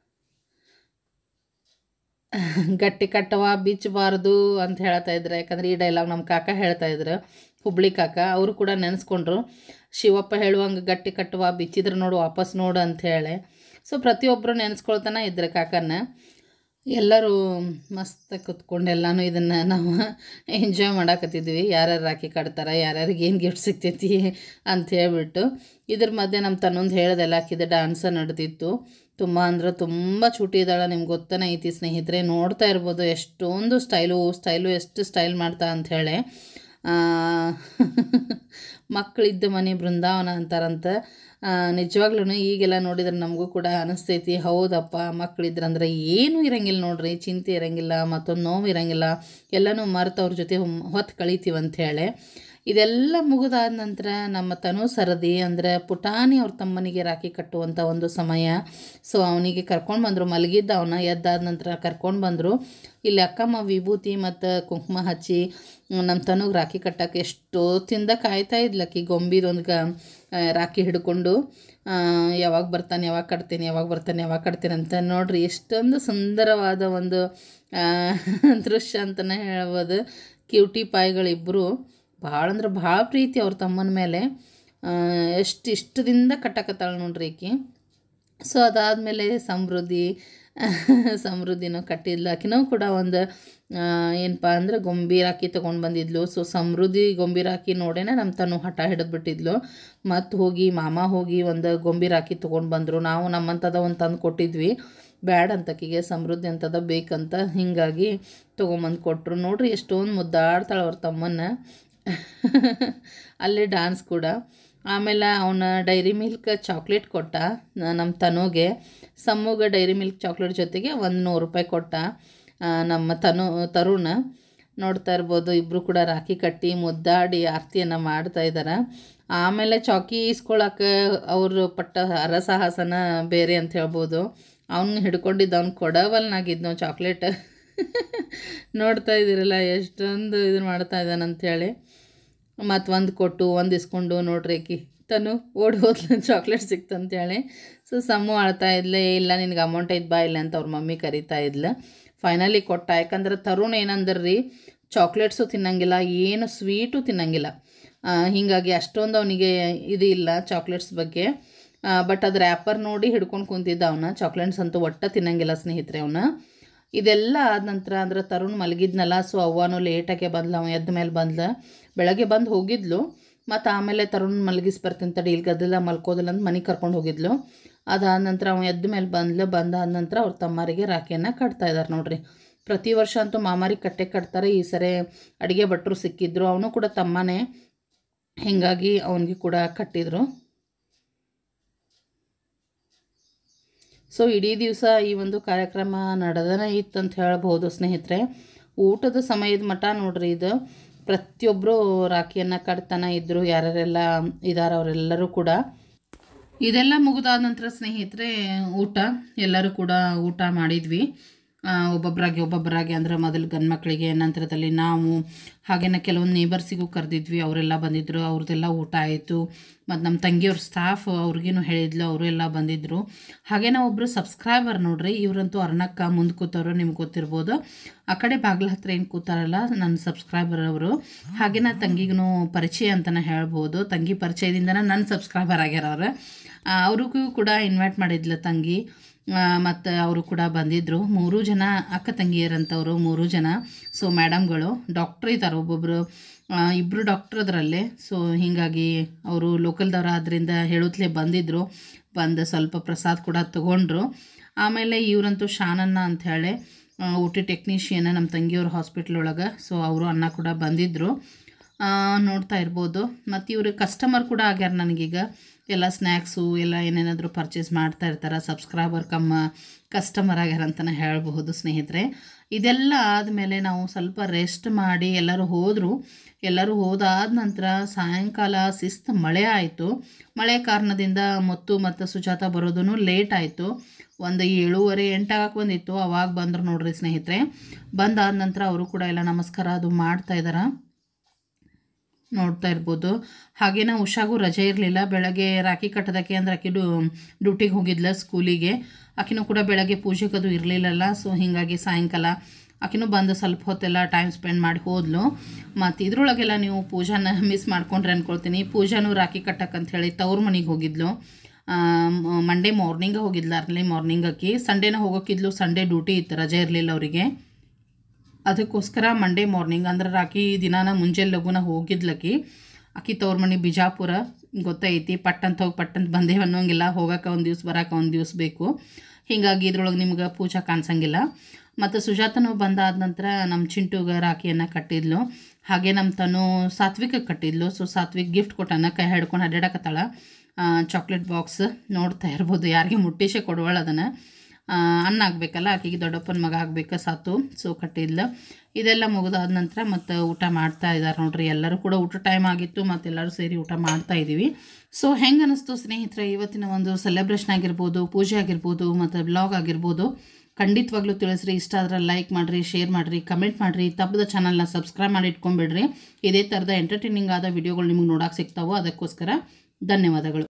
ಗಟ್ಟಿ ಕಟ್ಟವ ಬಿಚ್ಚಬಾರ್ದು ಅಂತ ಹೇಳ್ತಾ ಇದ್ರು. ಯಾಕಂದ್ರೆ ಈ ಡೈಲಾಗ್ ನಮ್ಮ ಕಾಕ ಹೇಳ್ತಾ ಇದ್ರು, ಹುಬ್ಳಿ ಕಾಕ. ಅವರು ಕೂಡ ನೆನೆಸ್ಕೊಂಡ್ರು, ಶಿವಪ್ಪ ಹೇಳುವಂಗೆ ಗಟ್ಟಿ ಕಟ್ಟುವ ಬಿಚ್ಚಿದ್ರೆ ನೋಡು ವಾಪಸ್ ನೋಡು ಅಂತ ಹೇಳಿ. ಸೊ ಪ್ರತಿಯೊಬ್ಬರು ನೆನೆಸ್ಕೊಳ್ತಾನೆ ಇದ್ರೆ ಕಾಕನ್ನ. ಎಲ್ಲರೂ ಮಸ್ತ್ ಕುತ್ಕೊಂಡು ಎಲ್ಲನೂ ಇದನ್ನು ನಾವು ಎಂಜಾಯ್ ಮಾಡಾಕತ್ತಿದ್ವಿ. ಯಾರ್ಯಾರು ರಾಖಿ ಕಟ್ತಾರೆ, ಯಾರ್ಯಾರಿಗೆ ಏನು ಗಿಫ್ಟ್ ಸಿಗ್ತೈತಿ ಅಂತ ಹೇಳ್ಬಿಟ್ಟು. ಇದ್ರ ಮಧ್ಯೆ ನಮ್ಮ ತನ್ನೊಂದು ಹೇಳ್ದೆಲ್ಲ ಹಾಕಿದ ಡ್ಯಾನ್ಸ ನಡೆದಿತ್ತು. ತುಂಬ ಅಂದ್ರೆ ತುಂಬ ಚೂಟಿ ಇದ್ದಾಳೆ, ನಿಮ್ಗೆ ಗೊತ್ತನೇ ಐತಿ ಸ್ನೇಹಿತರೆ. ನೋಡ್ತಾ ಇರ್ಬೋದು ಎಷ್ಟೊಂದು ಸ್ಟೈಲು ಸ್ಟೈಲು ಎಷ್ಟು ಸ್ಟೈಲ್ ಮಾಡ್ತಾ ಅಂಥೇಳಿ. ಮಕ್ಕಳಿದ್ದ ಮನೆ ಬೃಂದಾವನ ಅಂತಾರಂತ. ನಿಜವಾಗ್ಲೂ ಈಗೆಲ್ಲ ನೋಡಿದ್ರೆ ನಮಗೂ ಕೂಡ ಅನಿಸ್ತೈತಿ, ಹೌದಪ್ಪ ಮಕ್ಕಳಿದ್ರಂದ್ರೆ ಏನೂ ಇರಂಗಿಲ್ಲ ನೋಡ್ರಿ, ಚಿಂತೆ ಇರಂಗಿಲ್ಲ, ಮತ್ತೊಂದು ನೋವು ಇರಂಗಿಲ್ಲ, ಎಲ್ಲನೂ ಮರೆತು ಅವ್ರ ಜೊತೆ ಹೊತ್ತು ಕಳಿತೀವಿ ಅಂಥೇಳಿ. ಇದೆಲ್ಲ ಮುಗಿದಾದ ನಂತರ ನಮ್ಮ ತನು ಸರದಿ ಅಂದರೆ ಪುಟಾಣಿ ಅವ್ರ ತಮ್ಮನಿಗೆ ರಾಖಿ ಕಟ್ಟುವಂಥ ಒಂದು ಸಮಯ. ಸೊ ಅವನಿಗೆ ಕರ್ಕೊಂಡು ಬಂದರು, ಮಲಗಿದ್ದ ಅವನ, ಎದ್ದಾದ ನಂತರ ಕರ್ಕೊಂಡು ಬಂದರು. ಇಲ್ಲಿ ಅಕ್ಕಮ್ಮ ವಿಭೂತಿ ಮತ್ತು ಕುಂಕುಮ ಹಚ್ಚಿ ನಮ್ಮ ತನುಗೆ ರಾಖಿ ಕಟ್ಟಕ್ಕೆ ಎಷ್ಟೊತ್ತಿಂದ ಕಾಯ್ತಾ ಇದ್ಲಕ್ಕಿ. ಗೊಂಬಿದೊಂದು ಗ ರಾಖಿ ಹಿಡ್ಕೊಂಡು ಯಾವಾಗ ಬರ್ತಾನೆ ಯಾವಾಗ ಕಟ್ತೀನಿ ಯಾವಾಗ ಬರ್ತಾನೆ ಯಾವಾಗ ಕಟ್ತೀನಿ ಅಂತ. ನೋಡ್ರಿ ಎಷ್ಟೊಂದು ಸುಂದರವಾದ ಒಂದು ದೃಶ್ಯ ಅಂತಲೇ ಹೇಳ್ಬೋದು. ಕ್ಯೂಟಿ ಪಾಯಿಗಳಿಬ್ಬರು ಭಾಳ ಅಂದ್ರೆ ಭಾಳ ಪ್ರೀತಿ ಅವ್ರ ತಮ್ಮನ ಮೇಲೆ. ಎಷ್ಟು ಇಷ್ಟದಿಂದ ಕಟ್ಟಕತ್ತಾಳೆ ನೋಡ್ರಿ ಈಕಿ. ಸೊ ಅದಾದಮೇಲೆ ಸಮೃದ್ಧಿ ಸಮೃದ್ಧಿನೂ ಕಟ್ಟಿದ್ಲು. ಆಕಿನೂ ಕೂಡ ಒಂದು ಏನಪ್ಪ ಅಂದ್ರೆ ಗೊಂಬಿ ರಾಖಿ ತೊಗೊಂಡು ಬಂದಿದ್ಲು. ಸೊ ಸಮೃದ್ಧಿ ಗೊಂಬಿ ರಾಖಿ ನೋಡೇನೆ ನಮ್ಮ ತನು ಹಠ ಹಿಡಿದ್ಬಿಟ್ಟಿದ್ಲು. ಮತ್ತು ಹೋಗಿ ಮಾಮ ಹೋಗಿ ಒಂದು ಗೊಂಬಿ ರಾಖಿ ತೊಗೊಂಡು ಬಂದರು. ನಾವು ನಮ್ಮಂಥದ ಒಂದು ತಂದು ಕೊಟ್ಟಿದ್ವಿ, ಬ್ಯಾಡ್ ಅಂತಕ್ಕಿಗೆ ಸಮೃದ್ಧಿ ಅಂತದ ಬೇಕಂತ, ಹೀಗಾಗಿ ತೊಗೊಂಬಂದು ಕೊಟ್ಟರು. ನೋಡ್ರಿ ಎಷ್ಟೊಂದು ಮುದ್ದಾಡ್ತಾಳೆ ಅವ್ರ ತಮ್ಮನ್ನ. ಅಲ್ಲೇ ಡ್ಯಾನ್ಸ್ ಕೂಡ. ಆಮೇಲೆ ಅವನ ಡೈರಿ ಮಿಲ್ಕ್ ಚಾಕ್ಲೇಟ್ ಕೊಟ್ಟ ನಮ್ಮ ತನುಗೆ. ಸಮ್ಮುಗೆ ಡೈರಿ ಮಿಲ್ಕ್ ಚಾಕ್ಲೇಟ್ ಜೊತೆಗೆ ಒಂದು ನೂರು ರೂಪಾಯಿ ಕೊಟ್ಟ ನಮ್ಮ ತನು ತರುಣ. ನೋಡ್ತಾ ಇರ್ಬೋದು ಇಬ್ಬರು ಕೂಡ ರಾಖಿ ಕಟ್ಟಿ ಮುದ್ದಾಡಿ ಆರತಿಯನ್ನು ಮಾಡ್ತಾ ಇದ್ದಾರೆ. ಆಮೇಲೆ ಚಾಕಿ ಈಸ್ಕೊಳಕ್ಕೆ ಅವರು ಪಟ್ಟ ಹರಸಾಹಸನ ಬೇರೆ ಅಂತ ಹೇಳ್ಬೋದು. ಅವ್ನು ಹಿಡ್ಕೊಂಡಿದ್ದು ಅವ್ನು ಕೊಡವಲ್ನಾಗಿದ್ನು ಚಾಕ್ಲೇಟ್. ನೋಡ್ತಾ ಇದ್ದೀರಲ್ಲ ಎಷ್ಟೊಂದು ಇದು ಮಾಡ್ತಾ ಇದ್ದಾನೆ ಅಂಥೇಳಿ. ಮತ್ತು ಒಂದು ಕೊಟ್ಟು ಒಂದು ಇಸ್ಕೊಂಡು ನೋಡ್ರಿ ಆಕಿ ತನು ಓಡಿ ಹೋದ್ಲು, ಚಾಕ್ಲೇಟ್ ಸಿಕ್ತಂತೇಳಿ. ಸೊ ಸಮ್ಮು ಆಳ್ತಾ ಇದ್ಲೆ, ಇಲ್ಲ ನಿನಗೆ ಅಮೌಂಟ್ ಐತೆ ಬಾ ಇಲ್ಲ ಅಂತ ಅವ್ರ ಮಮ್ಮಿ ಕರಿತಾ ಇದ್ಲು. ಫೈನಲಿ ಕೊಟ್ಟ. ಯಾಕಂದ್ರೆ ತರುಣ್ ಏನಂದ್ರೆ ರೀ, ಚಾಕ್ಲೇಟ್ಸು ತಿನ್ನಂಗಿಲ್ಲ, ಏನು ಸ್ವೀಟು ತಿನ್ನಂಗಿಲ್ಲ. ಹೀಗಾಗಿ ಅಷ್ಟೊಂದು ಅವನಿಗೆ ಇದು ಇಲ್ಲ ಚಾಕ್ಲೇಟ್ಸ್ ಬಗ್ಗೆ. ಬಟ್ ಅದು ರ್ಯಾಪರ್ ನೋಡಿ ಹಿಡ್ಕೊಂಡು ಕುಂತಿದ್ದ ಅವನ. ಚಾಕ್ಲೇಟ್ಸ್ ಅಂತೂ ಒಟ್ಟ ತಿನ್ನಂಗಿಲ್ಲ ಸ್ನೇಹಿತರೆ ಅವನ. ಇದೆಲ್ಲ ಆದ ನಂತರ ಅಂದ್ರೆ ತರುಣ್ ಮಲಗಿದ್ನಲ್ಲ. ಸೊ ಅವ್ವನೂ ಲೇಟಾಗೆ ಬಂದ್ಲು, ಅವ ಎದ್ದ ಮೇಲೆ ಬಂದ್ಲು. ಬೆಳಗ್ಗೆ ಬಂದು ಹೋಗಿದ್ಲು, ಮತ್ತು ಆಮೇಲೆ ತರುಣ್ ಮಲಗಿಸಿ ಬರ್ತೀನಿ ತಡಿ ಇಲ್ಲಿ ಗದ್ದಲ ಮಲ್ಕೋದಿಲ್ಲ ಅಂತ ಮನೆಗೆ ಕರ್ಕೊಂಡು ಹೋಗಿದ್ಲು. ಅದಾದ ನಂತರ ಅವ ಎದ್ದ ಮೇಲೆ ಬಂದ್ಲು. ಬಂದಾದ ನಂತರ ಅವ್ರ ತಮ್ಮರಿಗೆ ರಾಖಿಯನ್ನು ಕಟ್ತಾ ಇದ್ದಾರೆ ನೋಡ್ರಿ. ಪ್ರತಿ ವರ್ಷ ಅಂತೂ ಮಾಮಾರಿಗೆ ಕಟ್ಟೆ ಕಟ್ತಾರೆ. ಈ ಸರಿ ಅಡುಗೆ ಭಟ್ರು ಸಿಕ್ಕಿದ್ರು, ಅವನು ಕೂಡ ತಮ್ಮನೇ, ಹೀಗಾಗಿ ಅವನಿಗೆ ಕೂಡ ಕಟ್ಟಿದ್ರು. ಸೊ ಇಡೀ ದಿವಸ ಈ ಒಂದು ಕಾರ್ಯಕ್ರಮ ನಡೆದನೇ ಇತ್ತಂತ ಹೇಳ್ಬೋದು ಸ್ನೇಹಿತರೆ. ಊಟದ ಸಮಯದ ಮಟ್ಟ ನೋಡ್ರಿ ಇದು ಪ್ರತಿಯೊಬ್ಬರು ರಾಖಿಯನ್ನು ಕಟ್ತಾನೆ ಇದ್ದರು. ಯಾರ್ಯಾರೆಲ್ಲ ಇದ್ದಾರೆ ಅವರೆಲ್ಲರೂ ಕೂಡ. ಇದೆಲ್ಲ ಮುಗಿದಾದ ನಂತರ ಸ್ನೇಹಿತರೆ ಊಟ ಎಲ್ಲರೂ ಕೂಡ ಊಟ ಮಾಡಿದ್ವಿ. ಒಬ್ಬೊಬ್ಬರಾಗಿ ಒಬ್ಬೊಬ್ಬರಾಗಿ ಅಂದರೆ ಮೊದಲು ಗಂಡು ಮಕ್ಕಳಿಗೆ, ನಂತರದಲ್ಲಿ ನಾವು, ಹಾಗೆಯೇ ಕೆಲವೊಂದು ನೇಬರ್ಸಿಗೂ ಕರೆದಿದ್ವಿ, ಅವರೆಲ್ಲ ಬಂದಿದ್ದರು. ಅವ್ರದ್ದೆಲ್ಲ ಊಟ ಆಯಿತು. ಮತ್ತು ನಮ್ಮ ತಂಗಿಯವ್ರ ಸ್ಟಾಫ್ ಅವ್ರಿಗೇನು ಹೇಳಿದ್ಲು, ಅವರು ಎಲ್ಲ ಬಂದಿದ್ದರು. ಹಾಗೇನೇ ಒಬ್ಬರು ಸಬ್ಸ್ಕ್ರೈಬರ್ ನೋಡ್ರಿ, ಇವರಂತೂ ಅರ್ಣಕ್ಕೆ ಮುಂದೆ ಕೂತವರು, ನಿಮ್ಗೆ ಗೊತ್ತಿರ್ಬೋದು. ಆ ಕಡೆ ಬಾಗಿಲ ಹತ್ರ ಏನು ಕೂತಾರಲ್ಲ ನನ್ನ ಸಬ್ಸ್ಕ್ರೈಬರ್ ಅವರು. ಹಾಗೇನ ತಂಗಿಗೂ ಪರಿಚಯ ಅಂತಲೇ ಹೇಳ್ಬೋದು. ತಂಗಿ ಪರಿಚಯದಿಂದನೇ ನನ್ನ ಸಬ್ಸ್ಕ್ರೈಬರ್ ಆಗ್ಯಾರ ಅವ್ರು. ಅವ್ರಿಗೂ ಕೂಡ ಇನ್ವೈಟ್ ಮಾಡಿದ್ಲು ತಂಗಿ, ಮತ್ತು ಅವರು ಕೂಡ ಬಂದಿದ್ದರು. ಮೂರು ಜನ ಅಕ್ಕ ತಂಗಿಯರಂಥವ್ರು, ಮೂರು ಜನ. ಸೊ ಮೇಡಮ್ಗಳು ಡಾಕ್ಟ್ರ್ ಇದ್ದಾರೆ, ಒಬ್ಬೊಬ್ಬರು ಇಬ್ಬರು ಡಾಕ್ಟ್ರ್ ಅದರಲ್ಲೇ. ಸೊ ಹೀಗಾಗಿ ಅವರು ಲೋಕಲ್ದವ್ರು ಆದ್ದರಿಂದ ಹೇಳುತ್ತಲೇ ಬಂದಿದ್ದರು. ಬಂದು ಸ್ವಲ್ಪ ಪ್ರಸಾದ ಕೂಡ ತೊಗೊಂಡ್ರು. ಆಮೇಲೆ ಇವರಂತೂ ಶಾನನ್ನ ಅಂಥೇಳಿ ಊಟಿ ಟೆಕ್ನಿಷಿಯನ್ ನಮ್ಮ ತಂಗಿಯವ್ರ ಹಾಸ್ಪಿಟ್ಲ್ ಒಳಗೆ. ಸೊ ಅವರು ಅನ್ನ ಕೂಡ ಬಂದಿದ್ದರು, ನೋಡ್ತಾ ಇರ್ಬೋದು. ಮತ್ತು ಇವರು ಕಸ್ಟಮರ್ ಕೂಡ ಆಗ್ಯಾರ ನನಗೀಗ. ಎಲ್ಲ ಸ್ನ್ಯಾಕ್ಸು ಎಲ್ಲ ಏನೇನಾದರೂ ಪರ್ಚೇಸ್ ಮಾಡ್ತಾ ಇರ್ತಾರೆ. ಸಬ್ಸ್ಕ್ರೈಬರ್ ಕಮ್ಮ ಕಸ್ಟಮರ್ ಆಗ್ಯಾರ ಅಂತಲೇ ಹೇಳಬಹುದು ಸ್ನೇಹಿತರೆ. ಇದೆಲ್ಲ ಆದಮೇಲೆ ನಾವು ಸ್ವಲ್ಪ ರೆಸ್ಟ್ ಮಾಡಿ ಎಲ್ಲರೂ ಹೋದರು. ಎಲ್ಲರೂ ಹೋದಾದ ನಂತರ ಸಾಯಂಕಾಲ ಶಿಸ್ತು ಮಳೆ ಆಯಿತು. ಮಳೆ ಕಾರಣದಿಂದ ಮುತ್ತು ಮತ್ತು ಸುಜಾತ ಬರೋದೂ ಲೇಟ್ ಆಯಿತು. ಒಂದು ಏಳುವರೆ ಎಂಟಾಗಕ್ಕೆ ಬಂದಿತ್ತು. ಅವಾಗ ಬಂದರು ನೋಡ್ರಿ ಸ್ನೇಹಿತರೆ. ಬಂದಾದ ನಂತರ ಅವರು ಕೂಡ ಎಲ್ಲ ನಮಸ್ಕಾರ ಅದು ಮಾಡ್ತಾಯಿದ್ದಾರೆ, ನೋಡ್ತಾ ಇರ್ಬೋದು. ಹಾಗೇನ ಉಷಾಗೂ ರಜೆ ಇರಲಿಲ್ಲ. ಬೆಳಗ್ಗೆ ರಾಖಿ ಕಟ್ಟೋದಕ್ಕೆ ಅಂದರೆ ಆಕೆ ಡು ಡ್ಯೂಟಿಗೆ ಹೋಗಿದ್ಲ ಸ್ಕೂಲಿಗೆ. ಆಕಿನೂ ಕೂಡ ಬೆಳಗ್ಗೆ ಪೂಜೆಗದು ಇರಲಿಲ್ಲಲ್ಲ. ಸೊ ಹೀಗಾಗಿ ಸಾಯಂಕಾಲ ಆಕಿನೂ ಬಂದು ಸ್ವಲ್ಪ ಹೊತ್ತೆಲ್ಲ ಟೈಮ್ ಸ್ಪೆಂಡ್ ಮಾಡಿ ಹೋದ್ಲು. ಮತ್ತು ಇದ್ರೊಳಗೆಲ್ಲ ನೀವು ಪೂಜಾನ ಮಿಸ್ ಮಾಡ್ಕೊಂಡ್ರೆ ಅಂದ್ಕೊಳ್ತೀನಿ. ಪೂಜಾನೂ ರಾಖಿ ಕಟ್ಟಕ್ಕಂತ ಹೇಳಿ ತವ್ರ ಮನೆಗೆ ಹೋಗಿದ್ಲು. ಮಂಡೇ ಮಾರ್ನಿಂಗ್ ಹೋಗಿದ್ಲು, ಅರ್ಲಿ ಮಾರ್ನಿಂಗ್. ಆಕಿ ಸಂಡೇನ ಹೋಗೋಕ್ಕಿದ್ಲು, ಸಂಡೇ ಡ್ಯೂಟಿ ಇತ್ತು, ರಜೆ ಇರಲಿಲ್ಲ ಅವರಿಗೆ. ಅದಕ್ಕೋಸ್ಕರ ಮಂಡೇ ಮಾರ್ನಿಂಗ್ ಅಂದ್ರೆ ರಾಖಿ ದಿನಾನ ಮುಂಜಾನೆ ಲಘುನ ಹೋಗಿದ್ಲಕ್ಕಿ. ಆಕಿ ತವ್ರ ಮನೆ ಬಿಜಾಪುರ ಗೊತ್ತೈತಿ. ಪಟ್ಟಂತ ಹೋಗಿ ಪಟ್ಟಂತ ಬಂದೇವು ಅನ್ನೋಂಗಿಲ್ಲ. ಹೋಗೋಕೆ ಒಂದು ದಿವ್ಸ, ಬರೋಕೆ ಒಂದು ದಿವ್ಸ ಬೇಕು. ಹೀಗಾಗಿ ಇದ್ರೊಳಗೆ ನಿಮ್ಗೆ ಪೂಜಾ ಕಾಣಿಸಂಗಿಲ್ಲ. ಮತ್ತು ಸುಜಾತನೂ ಬಂದಾದ ನಂತರ ನಮ್ಮ ಚಿಂಟುಗೆ ರಾಖಿಯನ್ನು ಕಟ್ಟಿದ್ಲು. ಹಾಗೆ ನಮ್ಮ ತನು ಸಾತ್ವಿಕಕ್ಕೆ ಕಟ್ಟಿದ್ಲು. ಸೊ ಸಾತ್ವಿಕ್ ಗಿಫ್ಟ್ ಕೊಟ್ಟನ, ಕೈ ಹಿಡ್ಕೊಂಡು ಅಡ್ಡಾಡಕತ್ತಾಳ. ಚಾಕ್ಲೇಟ್ ಬಾಕ್ಸ್ ನೋಡ್ತಾ ಇರ್ಬೋದು. ಯಾರಿಗೆ ಮುಟ್ಟಿಸೇ ಕೊಡುವಳ ಅದನ್ನು. ಅನ್ನ ಆಗಬೇಕಲ್ಲ, ಆಕೆಗೆ ದೊಡ್ಡಪ್ಪನ ಮಗ ಆಗಬೇಕು ಸಾತು. ಸೊ ಕಟ್ಟಿದ್ಲು. ಇದೆಲ್ಲ ಮುಗಿದಾದ ನಂತರ ಮತ್ತು ಊಟ ಮಾಡ್ತಾ ಇದ್ದಾರೆ ನೋಡ್ರಿ. ಎಲ್ಲರೂ ಕೂಡ ಊಟ ಟೈಮ್ ಆಗಿತ್ತು, ಮತ್ತೆಲ್ಲರೂ ಸೇರಿ ಊಟ ಮಾಡ್ತಾ ಇದ್ದೀವಿ. ಸೊ ಹೆಂಗೆ ಅನ್ನಿಸ್ತು ಸ್ನೇಹಿತರೆ ಇವತ್ತಿನ ಒಂದು ಸೆಲೆಬ್ರೇಷನ್ ಆಗಿರ್ಬೋದು, ಪೂಜೆ ಆಗಿರ್ಬೋದು, ಮತ್ತು ಬ್ಲಾಗ್ ಆಗಿರ್ಬೋದು. ಖಂಡಿತವಾಗ್ಲೂ ತಿಳಿಸ್ರಿ. ಇಷ್ಟ ಆದರೆ ಲೈಕ್ ಮಾಡಿರಿ, ಶೇರ್ ಮಾಡಿರಿ, ಕಮೆಂಟ್ ಮಾಡಿರಿ. ತಪ್ಪದ ಚಾನಲ್ನ ಸಬ್ಸ್ಕ್ರೈಬ್ ಮಾಡಿ ಇಟ್ಕೊಂಡ್ಬಿಡ್ರಿ. ಇದೇ ಥರದ ಎಂಟರ್ಟೈನಿಂಗ್ ಆದ ವಿಡಿಯೋಗಳು ನಿಮಗೆ ನೋಡೋಕೆ ಸಿಗ್ತಾವೋ. ಅದಕ್ಕೋಸ್ಕರ ಧನ್ಯವಾದಗಳು.